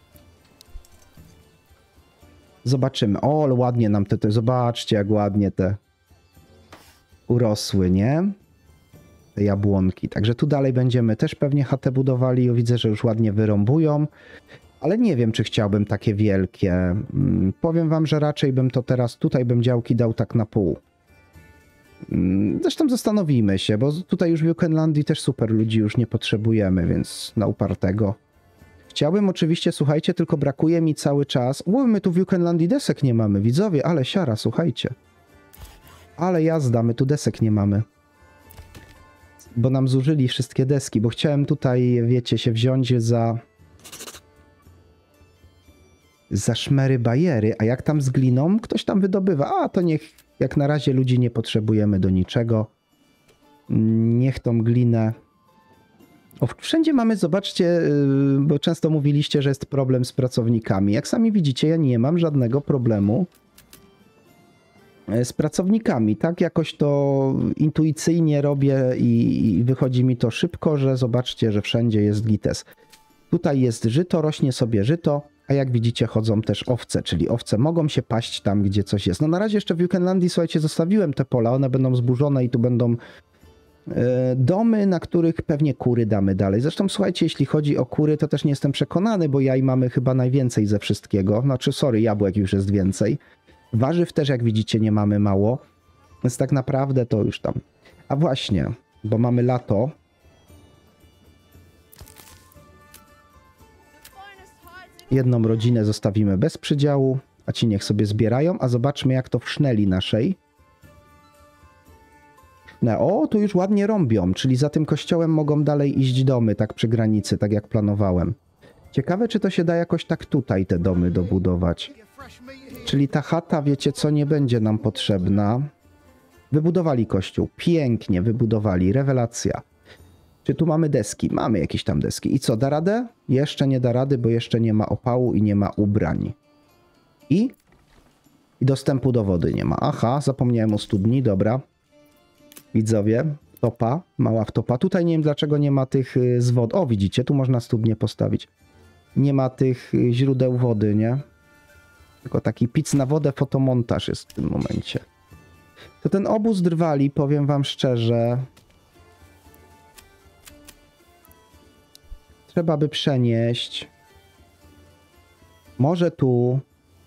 Zobaczymy. O, ale ładnie nam te... Zobaczcie, jak ładnie te urosły, nie? Te jabłonki. Także tu dalej będziemy też pewnie chatę budowali. Widzę, że już ładnie wyrąbują. Ale nie wiem, czy chciałbym takie wielkie. Powiem wam, że raczej bym to teraz... Tutaj bym działki dał tak na pół. Zresztą zastanowimy się, bo tutaj już w Jukenlandii też super ludzi już nie potrzebujemy, więc na upartego. Chciałbym oczywiście, słuchajcie, tylko brakuje mi cały czas... my tu w Jukenlandii desek nie mamy, widzowie, ale siara, słuchajcie. Ale jazda, my tu desek nie mamy. Bo nam zużyli wszystkie deski, bo chciałem tutaj, wiecie, się wziąć za szmery bajery, a jak tam z gliną? Ktoś tam wydobywa. A, to niech, jak na razie ludzi nie potrzebujemy do niczego. Niech tą glinę... O, wszędzie mamy, zobaczcie, bo często mówiliście, że jest problem z pracownikami. Jak sami widzicie, ja nie mam żadnego problemu z pracownikami. Tak jakoś to intuicyjnie robię i wychodzi mi to szybko, że zobaczcie, że wszędzie jest gites. Tutaj jest żyto, rośnie sobie żyto, a jak widzicie chodzą też owce, czyli owce mogą się paść tam, gdzie coś jest. No na razie jeszcze w Jukenlandii, słuchajcie, zostawiłem te pola, one będą zburzone i tu będą domy, na których pewnie kury damy dalej. Zresztą słuchajcie, jeśli chodzi o kury, to też nie jestem przekonany, bo jaj mamy chyba najwięcej ze wszystkiego. Znaczy, sorry, jabłek już jest więcej. Warzyw też, jak widzicie, nie mamy mało. Więc tak naprawdę to już tam. A właśnie, bo mamy lato. Jedną rodzinę zostawimy bez przydziału, a ci niech sobie zbierają, a zobaczmy, jak to w szneli naszej. O, tu już ładnie rąbią, czyli za tym kościołem mogą dalej iść domy, tak przy granicy, tak jak planowałem. Ciekawe, czy to się da jakoś tak tutaj te domy dobudować. Czyli ta chata, wiecie co, nie będzie nam potrzebna. Wybudowali kościół, pięknie wybudowali, rewelacja. Czy tu mamy deski? Mamy jakieś tam deski. I co, da radę? Jeszcze nie da rady, bo jeszcze nie ma opału i nie ma ubrań. I dostępu do wody nie ma. Aha, zapomniałem o studni, dobra. Widzowie, wtopa, mała wtopa. Tutaj nie wiem, dlaczego nie ma tych z wody. O, widzicie, tu można studnię postawić. Nie ma tych źródeł wody, nie? Tylko taki pic na wodę, fotomontaż jest w tym momencie. To ten obóz drwali, powiem wam szczerze, trzeba by przenieść. Może tu.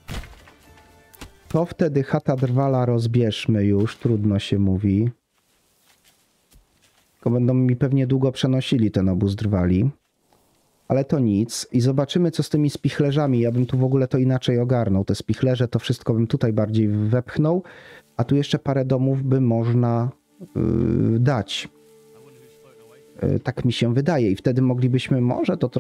To wtedy chata drwala rozbierzmy już, trudno się mówi. Tylko będą mi pewnie długo przenosili ten obóz drwali. Ale to nic. I zobaczymy, co z tymi spichlerzami. Ja bym tu w ogóle to inaczej ogarnął. Te spichlerze to wszystko bym tutaj bardziej wepchnął. A tu jeszcze parę domów by można dać. Tak mi się wydaje. I wtedy moglibyśmy może to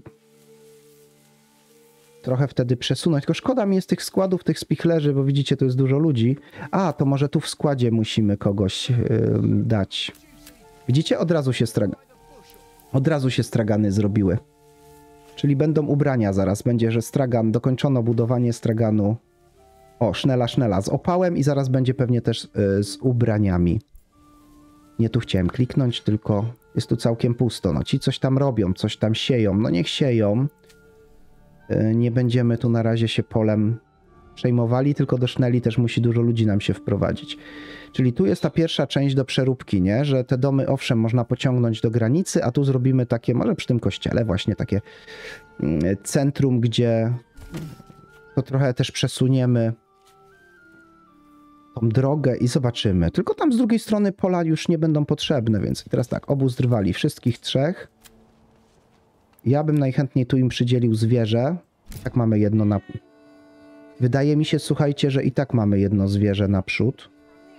trochę wtedy przesunąć. Tylko szkoda mi jest tych składów, tych spichlerzy, bo widzicie, to jest dużo ludzi. A, to może tu w składzie musimy kogoś dać. Widzicie? Od razu się stragany zrobiły. Czyli będą ubrania zaraz. Będzie, że stragan, dokończono budowanie straganu. O, sznela z opałem i zaraz będzie pewnie też z ubraniami. Nie tu chciałem kliknąć, tylko jest tu całkiem pusto. No ci coś tam robią, coś tam sieją. No niech sieją. Nie będziemy tu na razie się polem przejmowali, tylko do szneli też musi dużo ludzi nam się wprowadzić. Czyli tu jest ta pierwsza część do przeróbki, nie? Że te domy owszem można pociągnąć do granicy, a tu zrobimy takie, może przy tym kościele właśnie takie centrum, gdzie to trochę też przesuniemy tą drogę i zobaczymy. Tylko tam z drugiej strony pola już nie będą potrzebne, więc teraz tak, obóz drwali wszystkich trzech. Ja bym najchętniej tu im przydzielił zwierzę. Tak mamy jedno na... Wydaje mi się, słuchajcie, że i tak mamy jedno zwierzę naprzód.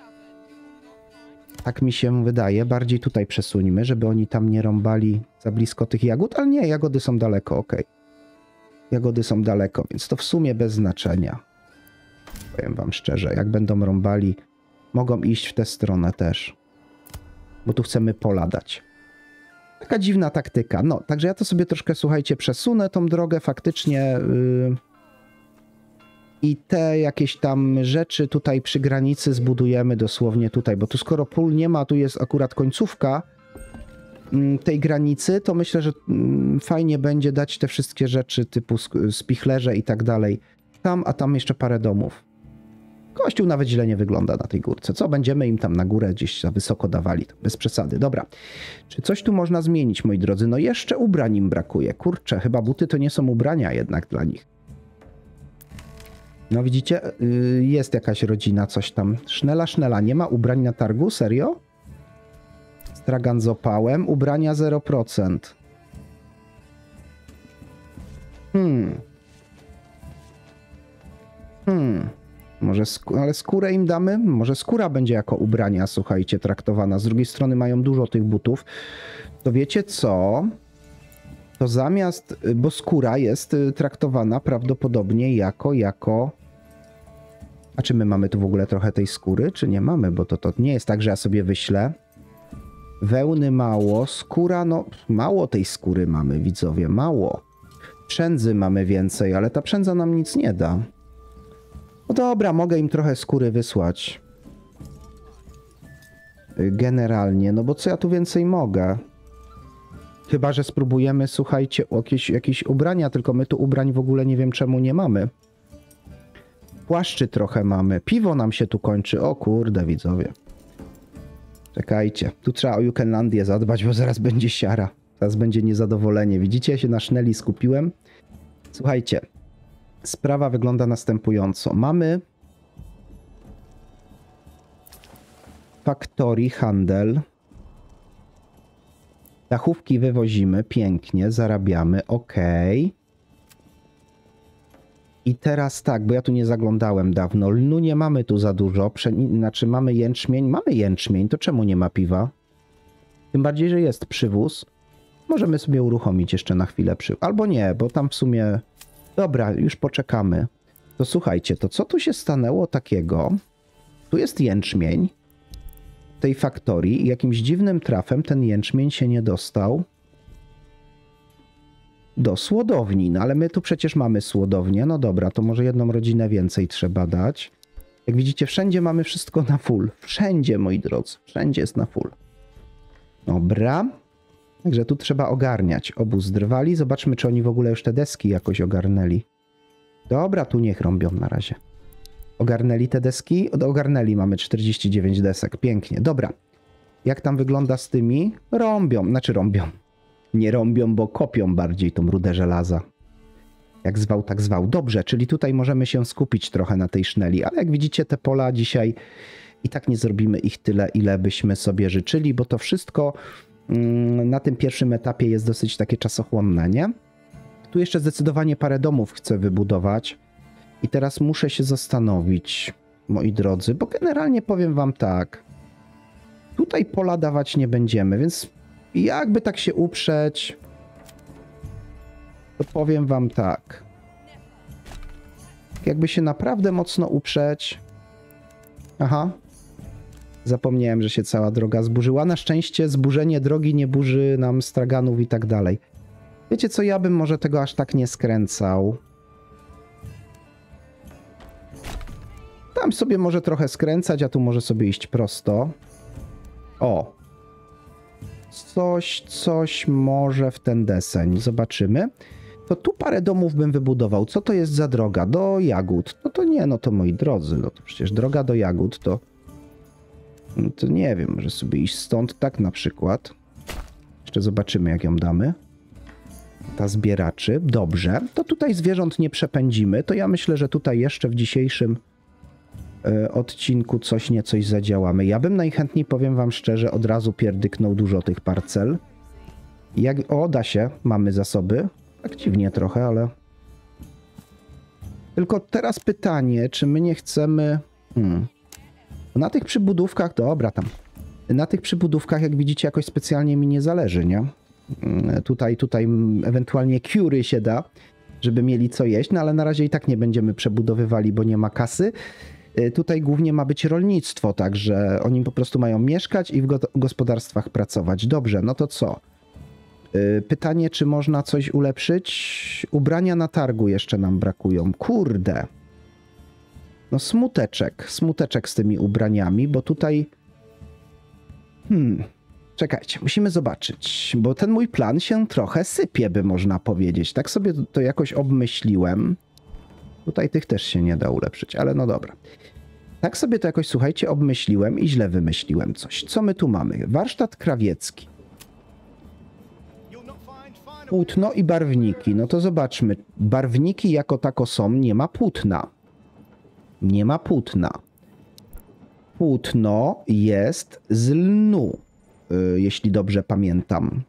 Tak mi się wydaje. Bardziej tutaj przesuńmy, żeby oni tam nie rąbali za blisko tych jagód. Ale nie, jagody są daleko, ok. Jagody są daleko, więc to w sumie bez znaczenia. Powiem wam szczerze, jak będą rąbali, mogą iść w tę stronę też. Bo tu chcemy pola dać. Taka dziwna taktyka. No, także ja to sobie troszkę, słuchajcie, przesunę tą drogę faktycznie. I te jakieś tam rzeczy tutaj przy granicy zbudujemy dosłownie tutaj, bo tu skoro pól nie ma, tu jest akurat końcówka tej granicy, to myślę, że fajnie będzie dać te wszystkie rzeczy typu spichlerze i tak dalej tam, a tam jeszcze parę domów. Kościół nawet źle nie wygląda na tej górce. Co? Będziemy im tam na górę gdzieś za wysoko dawali, bez przesady. Dobra. Czy coś tu można zmienić, moi drodzy? No jeszcze ubrań im brakuje. Kurczę, chyba buty to nie są ubrania jednak dla nich. No widzicie, jest jakaś rodzina, coś tam. Sznela, nie ma ubrań na targu? Serio? Stragan z opałem, ubrania 0%. Może ale skórę im damy? Może skóra będzie jako ubrania, słuchajcie, traktowana. Z drugiej strony mają dużo tych butów. To wiecie co? To zamiast, bo skóra jest traktowana prawdopodobnie jako... A czy my mamy tu w ogóle trochę tej skóry, czy nie mamy? Bo to nie jest tak, że ja sobie wyślę. Wełny mało, skóra, no mało tej skóry mamy, widzowie, mało. Przędzy mamy więcej, ale ta przędza nam nic nie da. No dobra, mogę im trochę skóry wysłać. Generalnie, no bo co ja tu więcej mogę? Chyba że spróbujemy, słuchajcie, jakieś ubrania, tylko my tu ubrań w ogóle nie wiem czemu nie mamy. Płaszczy trochę mamy. Piwo nam się tu kończy. O kurde, widzowie. Czekajcie. Tu trzeba o Jukenlandię zadbać, bo zaraz będzie siara. Zaraz będzie niezadowolenie. Widzicie, ja się na szneli skupiłem. Słuchajcie. Sprawa wygląda następująco. Mamy factory, handel. Dachówki wywozimy. Pięknie. Zarabiamy. Ok. I teraz tak, bo ja tu nie zaglądałem dawno. Lnu nie mamy tu za dużo. Znaczy mamy jęczmień. Mamy jęczmień. To czemu nie ma piwa? Tym bardziej, że jest przywóz. Możemy sobie uruchomić jeszcze na chwilę przywóz. Albo nie, bo tam w sumie... Dobra, już poczekamy. To słuchajcie, to co tu się stanęło takiego? Tu jest jęczmień tej faktorii i jakimś dziwnym trafem ten jęczmień się nie dostał do słodowni. No ale my tu przecież mamy słodownię. No dobra, to może jedną rodzinę więcej trzeba dać. Jak widzicie, wszędzie mamy wszystko na full. Wszędzie, moi drodzy. Wszędzie jest na full. Dobra. Także tu trzeba ogarniać. Obóz drwali. Zobaczmy, czy oni w ogóle już te deski jakoś ogarnęli. Dobra, tu niech rąbią na razie. Ogarnęli te deski? Ogarnęli, mamy 49 desek. Pięknie. Dobra. Jak tam wygląda z tymi? Rąbią. Znaczy rąbią. Nie rąbią, bo kopią bardziej tą rudę żelaza. Jak zwał, tak zwał. Dobrze, czyli tutaj możemy się skupić trochę na tej szneli, ale jak widzicie, te pola dzisiaj i tak nie zrobimy ich tyle, ile byśmy sobie życzyli, bo to wszystko na tym pierwszym etapie jest dosyć takie czasochłonne, nie? Tu jeszcze zdecydowanie parę domów chcę wybudować i teraz muszę się zastanowić, moi drodzy, bo generalnie powiem wam tak, tutaj pola dawać nie będziemy, więc jakby tak się uprzeć, to powiem wam tak. Jakby się naprawdę mocno uprzeć. Aha. Zapomniałem, że się cała droga zburzyła. Na szczęście zburzenie drogi nie burzy nam straganów i tak dalej. Wiecie co, ja bym może tego aż tak nie skręcał. Tam sobie może trochę skręcać, a tu może sobie iść prosto. O. Coś może w ten deseń. Zobaczymy. to tu parę domów bym wybudował. Co to jest za droga? Do Jagód. No to nie, no to moi drodzy, no to przecież droga do Jagód to... No to nie wiem, może sobie iść stąd tak na przykład. Jeszcze zobaczymy, jak ją damy. Ta zbieraczy. Dobrze. To tutaj zwierząt nie przepędzimy. To ja myślę, że tutaj jeszcze w dzisiejszym odcinku coś zadziałamy. Ja bym najchętniej, powiem wam szczerze, od razu pierdyknął dużo tych parcel. O, da się. Mamy zasoby. Tak dziwnie trochę, ale... Tylko teraz pytanie, czy my nie chcemy... Na tych przybudówkach... Dobra, tam. Na tych przybudówkach, jak widzicie, jakoś specjalnie mi nie zależy, nie? Tutaj ewentualnie cury się da, żeby mieli co jeść, no ale na razie i tak nie będziemy przebudowywali, bo nie ma kasy. Tutaj głównie ma być rolnictwo, także oni po prostu mają mieszkać i w gospodarstwach pracować. Dobrze, no to co? Pytanie, czy można coś ulepszyć? Ubrania na targu jeszcze nam brakują. Kurde. No smuteczek z tymi ubraniami, bo tutaj... Czekajcie, musimy zobaczyć, bo ten mój plan się trochę sypie, by można powiedzieć. Tak sobie to jakoś obmyśliłem. Tutaj tych też się nie da ulepszyć, ale no dobra. Tak sobie to jakoś, słuchajcie, obmyśliłem i źle wymyśliłem coś. Co my tu mamy? Warsztat krawiecki. Płótno i barwniki. No to zobaczmy. Barwniki jako tako są, nie ma płótna. Nie ma płótna. Płótno jest z lnu, jeśli dobrze pamiętam.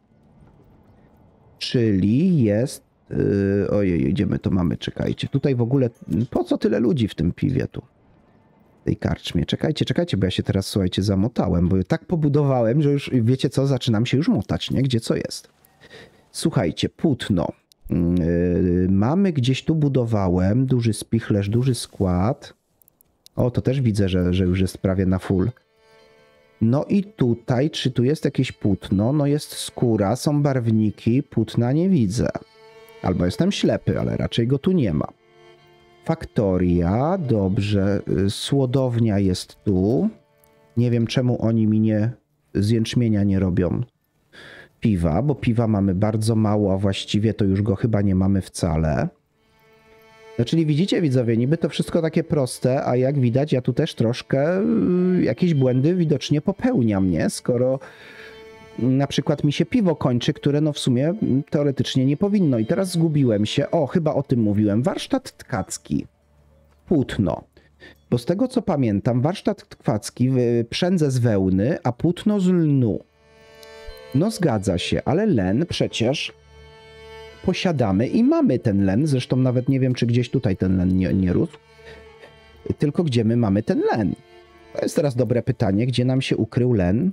Czyli jest... Ojej, gdzie my to mamy? Czekajcie. Tutaj w ogóle... Po co tyle ludzi w tym piwie tu? W tej karczmie. Czekajcie, bo ja się teraz, słuchajcie, zamotałem, bo tak pobudowałem, że już, wiecie co, zaczynam się już motać, nie? Gdzie co jest? Słuchajcie, płótno. Mamy gdzieś tu budowałem duży spichlerz, duży skład. O, to też widzę, że już jest prawie na full. No i tutaj, czy tu jest jakieś płótno? No jest skóra, są barwniki, płótna nie widzę. Albo jestem ślepy, ale raczej go tu nie ma. Faktoria, dobrze. Słodownia jest tu. Nie wiem, czemu oni mi nie z jęczmienia nie robią piwa, bo piwa mamy bardzo mało, a właściwie to już go chyba nie mamy wcale. No czyli widzicie, widzowie, niby to wszystko takie proste, a jak widać, ja tu też troszkę jakieś błędy widocznie popełniam, nie? Skoro na przykład mi się piwo kończy, które no w sumie teoretycznie nie powinno. I teraz zgubiłem się. O, chyba o tym mówiłem. Warsztat tkacki. Płótno. Bo z tego co pamiętam, warsztat tkacki przędzę z wełny, a płótno z lnu. No zgadza się, ale len przecież posiadamy i mamy ten len. Zresztą nawet nie wiem, czy gdzieś tutaj ten len nie rósł. Tylko gdzie my mamy ten len? To jest teraz dobre pytanie. Gdzie nam się ukrył len?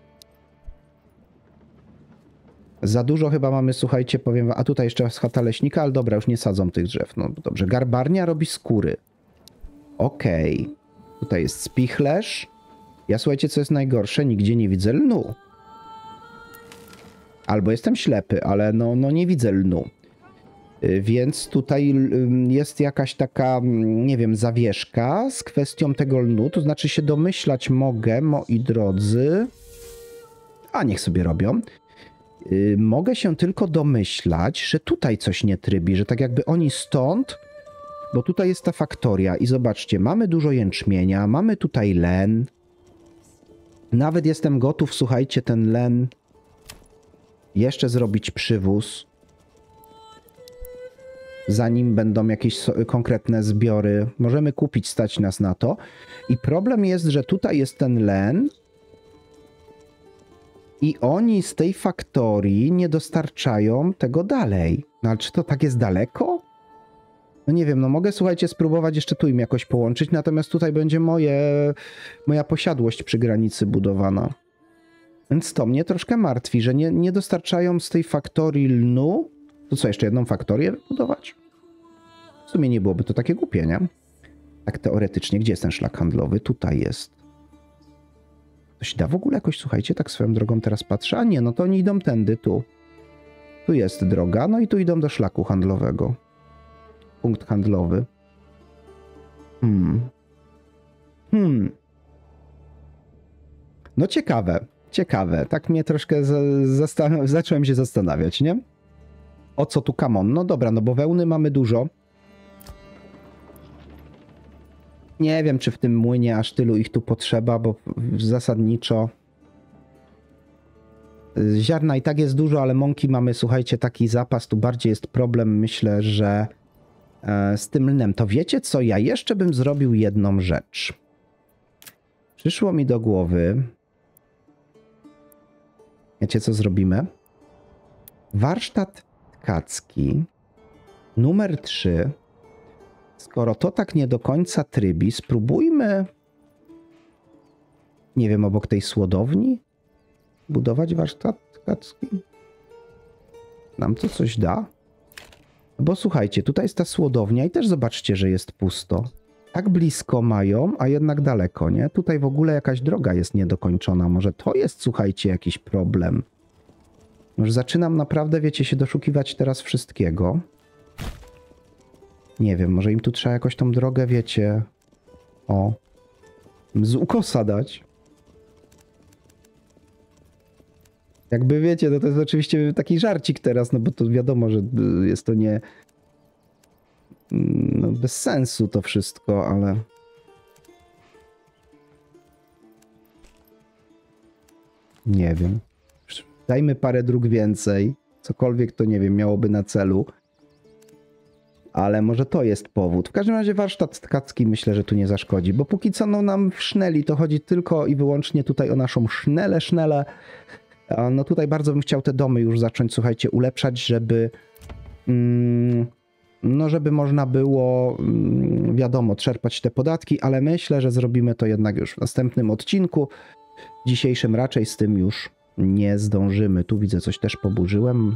Za dużo chyba mamy, słuchajcie, powiem wam. A tutaj jeszcze jest chata leśnika, ale dobra, już nie sadzą tych drzew. No dobrze, garbarnia robi skóry. Okej. Tutaj jest spichlerz. Ja, słuchajcie, co jest najgorsze? Nigdzie nie widzę lnu. Albo jestem ślepy, ale no nie widzę lnu. Więc tutaj jest jakaś taka, nie wiem, zawieszka z kwestią tego lnu. To znaczy się domyślać mogę, moi drodzy. A niech sobie robią. Mogę się tylko domyślać, że tutaj coś nie trybi, że tak jakby oni stąd, bo tutaj jest ta faktoria i zobaczcie, mamy dużo jęczmienia, mamy tutaj len. Nawet jestem gotów, słuchajcie, ten len jeszcze zrobić przywóz, zanim będą jakieś konkretne zbiory. Możemy kupić, stać nas na to. I problem jest, że tutaj jest ten len i oni z tej faktorii nie dostarczają tego dalej. No ale czy to tak jest daleko? No nie wiem, no mogę, słuchajcie, spróbować jeszcze tu im jakoś połączyć, natomiast tutaj będzie moja posiadłość przy granicy budowana. Więc to mnie troszkę martwi, że nie dostarczają z tej faktorii lnu. To co, jeszcze jedną faktorię budować? W sumie nie byłoby to takie głupie, nie? Tak teoretycznie, gdzie jest ten szlak handlowy? Tutaj jest. To się da w ogóle jakoś, słuchajcie, tak swoją drogą teraz patrzę. A nie, no to oni idą tędy, tu. Tu jest droga, no i tu idą do szlaku handlowego. Punkt handlowy. No ciekawe. Ciekawe. Tak mnie troszkę zacząłem się zastanawiać, nie? O co tu kamon? No dobra, no bo wełny mamy dużo. Nie wiem, czy w tym młynie aż tylu ich tu potrzeba, bo zasadniczo ziarna i tak jest dużo, ale mąki mamy, słuchajcie, taki zapas. Tu bardziej jest problem, myślę, że z tym lnem. To wiecie co? Ja jeszcze bym zrobił jedną rzecz. Przyszło mi do głowy. Wiecie co zrobimy? Warsztat tkacki numer 3. Skoro to tak nie do końca trybi, spróbujmy, nie wiem, obok tej słodowni budować warsztat tkacki. Nam to coś da? Bo słuchajcie, tutaj jest ta słodownia i też zobaczcie, że jest pusto. Tak blisko mają, a jednak daleko, nie? Tutaj w ogóle jakaś droga jest niedokończona. Może to jest, słuchajcie, jakiś problem. Może zaczynam naprawdę, wiecie, się doszukiwać teraz wszystkiego. Nie wiem, może im tu trzeba jakoś tą drogę, wiecie, z ukosa dać. Jakby wiecie, to jest oczywiście taki żarcik teraz, no bo to wiadomo, że jest to nie... No bez sensu to wszystko, ale... Nie wiem. Dajmy parę dróg więcej. Cokolwiek to, nie wiem, miałoby na celu. Ale może to jest powód. W każdym razie warsztat tkacki myślę, że tu nie zaszkodzi, bo póki co no nam szneli, to chodzi tylko i wyłącznie tutaj o naszą sznelę. No tutaj bardzo bym chciał te domy już zacząć, słuchajcie, ulepszać, żeby no żeby można było, wiadomo, czerpać te podatki, ale myślę, że zrobimy to jednak już w następnym odcinku. Dzisiejszym raczej z tym już nie zdążymy. Tu widzę, coś też poburzyłem.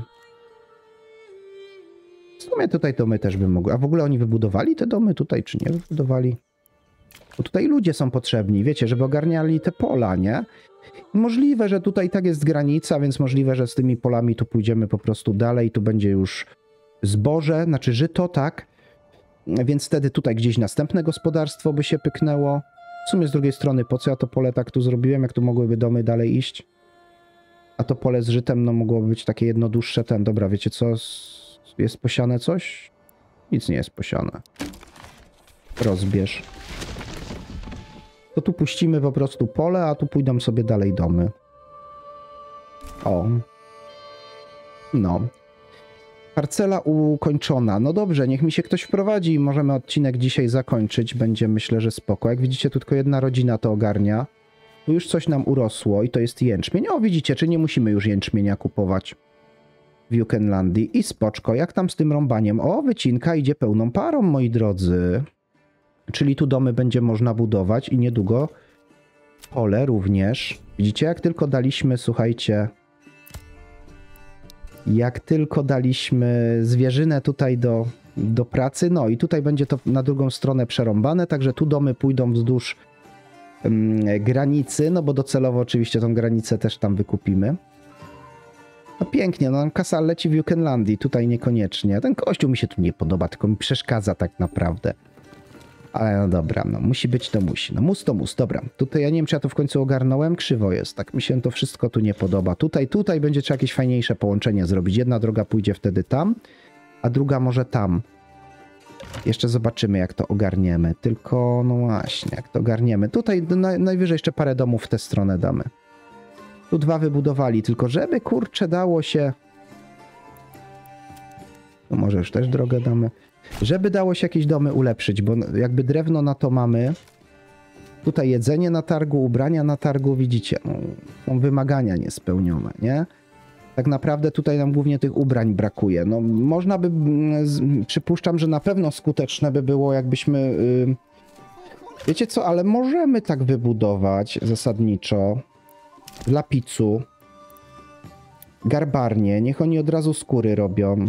W sumie tutaj domy też by mogły. A w ogóle oni wybudowali te domy tutaj, czy nie wybudowali? Bo tutaj ludzie są potrzebni, wiecie, żeby ogarniali te pola, nie? Możliwe, że tutaj tak jest granica, więc możliwe, że z tymi polami tu pójdziemy po prostu dalej. Tu będzie już zboże, znaczy żyto, tak? Więc wtedy tutaj gdzieś następne gospodarstwo by się pyknęło. W sumie z drugiej strony, po co ja to pole tak tu zrobiłem, jak tu mogłyby domy dalej iść? A to pole z żytem, no mogłoby być takie jedno dłuższe ten. Dobra, wiecie co? Jest posiane coś? Nic nie jest posiane. Rozbierz. To tu puścimy po prostu pole, a tu pójdą sobie dalej domy. O. No. Parcela ukończona. No dobrze, niech mi się ktoś wprowadzi i możemy odcinek dzisiaj zakończyć. Będzie, myślę, że spoko. Jak widzicie, tu tylko jedna rodzina to ogarnia. Tu już coś nam urosło i to jest jęczmień. O, widzicie, czy nie musimy już jęczmienia kupować w Jukenlandii. I spoczko, jak tam z tym rąbaniem? O, wycinka idzie pełną parą, moi drodzy. Czyli tu domy będzie można budować i niedługo pole również. Widzicie, jak tylko daliśmy, słuchajcie, jak tylko daliśmy zwierzynę tutaj do pracy, no i tutaj będzie to na drugą stronę przerąbane, także tu domy pójdą wzdłuż granicy, no bo docelowo oczywiście tą granicę też tam wykupimy. No pięknie, no kasa leci w Jukenlandii, tutaj niekoniecznie. Ten kościół mi się tu nie podoba, tylko mi przeszkadza tak naprawdę. Ale no dobra, no musi być to musi. No mus to mus, dobra. Tutaj ja nie wiem, czy ja to w końcu ogarnąłem. Krzywo jest, tak mi się to wszystko tu nie podoba. Tutaj będzie trzeba jakieś fajniejsze połączenie zrobić. Jedna droga pójdzie wtedy tam, a druga może tam. Jeszcze zobaczymy, jak to ogarniemy. Tylko, no właśnie, jak to ogarniemy. Tutaj najwyżej jeszcze parę domów w tę stronę damy. Tu dwa wybudowali, tylko żeby, kurczę, dało się... No może już też drogę damy. Żeby dało się jakieś domy ulepszyć, bo jakby drewno na to mamy. Tutaj jedzenie na targu, ubrania na targu, widzicie, no, są wymagania niespełnione, nie? Tak naprawdę tutaj nam głównie tych ubrań brakuje. No można by, przypuszczam, że na pewno skuteczne by było, jakbyśmy... wiecie co, ale możemy tak wybudować zasadniczo dla pizzu. Garbarnie, niech oni od razu skóry robią.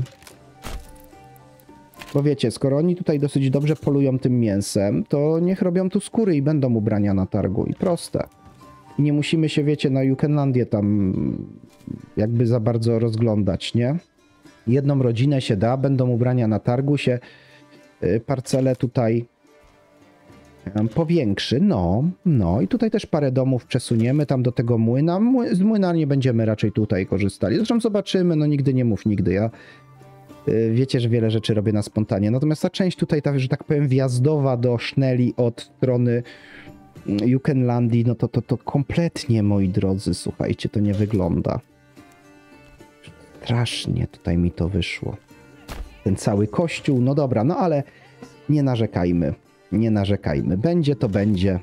Bo wiecie, skoro oni tutaj dosyć dobrze polują tym mięsem, to niech robią tu skóry i będą ubrania na targu. I proste. I nie musimy się, wiecie, na Jukenlandię tam jakby za bardzo rozglądać, nie? Jedną rodzinę się da, będą ubrania na targu, się parcele tutaj powiększy. No i tutaj też parę domów przesuniemy tam do tego młyna. Z młyna nie będziemy raczej tutaj korzystali. Zresztą zobaczymy, no nigdy nie mów nigdy. Ja Wiecie, że wiele rzeczy robię na spontanie. Natomiast ta część tutaj, ta, że tak powiem, wjazdowa do Szneli od strony Jukenlandii, no to kompletnie, moi drodzy, słuchajcie, to nie wygląda. Strasznie tutaj mi to wyszło. Ten cały kościół, no dobra, no ale nie narzekajmy. Nie narzekajmy. Będzie to będzie.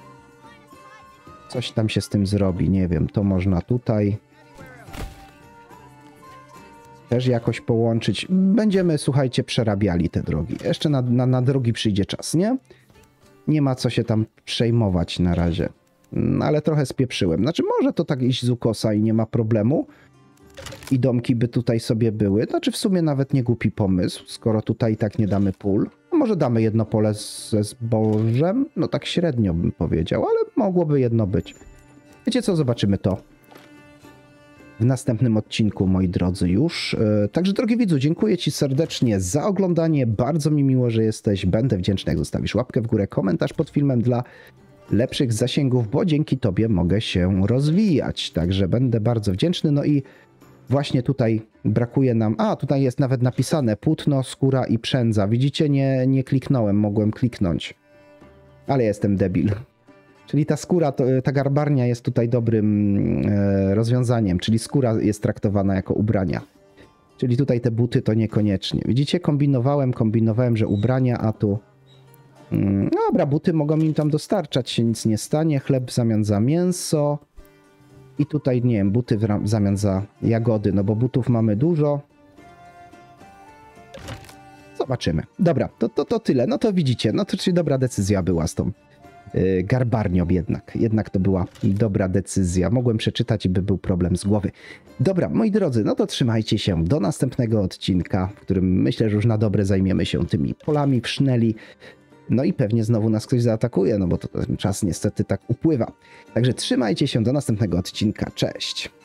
Coś tam się z tym zrobi, nie wiem, to można tutaj też jakoś połączyć. Będziemy, słuchajcie, przerabiali te drogi. Jeszcze na drogi przyjdzie czas, nie? Nie ma co się tam przejmować na razie. Ale trochę spieprzyłem. Znaczy, może to tak iść z ukosa i nie ma problemu. I domki by tutaj sobie były. Znaczy, w sumie nawet nie głupi pomysł, skoro tutaj i tak nie damy pól. No może damy jedno pole ze zbożem? No tak średnio bym powiedział, ale mogłoby jedno być. Wiecie co? Zobaczymy to w następnym odcinku, moi drodzy, już. Także, drogi widzu, dziękuję Ci serdecznie za oglądanie. Bardzo mi miło, że jesteś. Będę wdzięczny, jak zostawisz łapkę w górę, komentarz pod filmem dla lepszych zasięgów, bo dzięki Tobie mogę się rozwijać. Także będę bardzo wdzięczny. No i właśnie tutaj brakuje nam... A, tutaj jest nawet napisane płótno, skóra i przędza. Widzicie? Nie kliknąłem, mogłem kliknąć. Ale jestem debil. Czyli ta skóra, ta garbarnia jest tutaj dobrym rozwiązaniem, czyli skóra jest traktowana jako ubrania. Czyli tutaj te buty to niekoniecznie. Widzicie, kombinowałem, że ubrania, a tu... Dobra, buty mogą im tam dostarczać, się nic nie stanie. Chleb w zamian za mięso. I tutaj, nie wiem, buty w zamian za jagody, no bo butów mamy dużo. Zobaczymy. Dobra, to tyle. No to widzicie, no to czyli dobra decyzja była z tą garbarnią jednak. Jednak to była dobra decyzja. Mogłem przeczytać i by był problem z głowy. Dobra, moi drodzy, no to trzymajcie się do następnego odcinka, w którym myślę, że już na dobre zajmiemy się tymi polami w Szneli. No i pewnie znowu nas ktoś zaatakuje, no bo to ten czas niestety tak upływa. Także trzymajcie się do następnego odcinka. Cześć!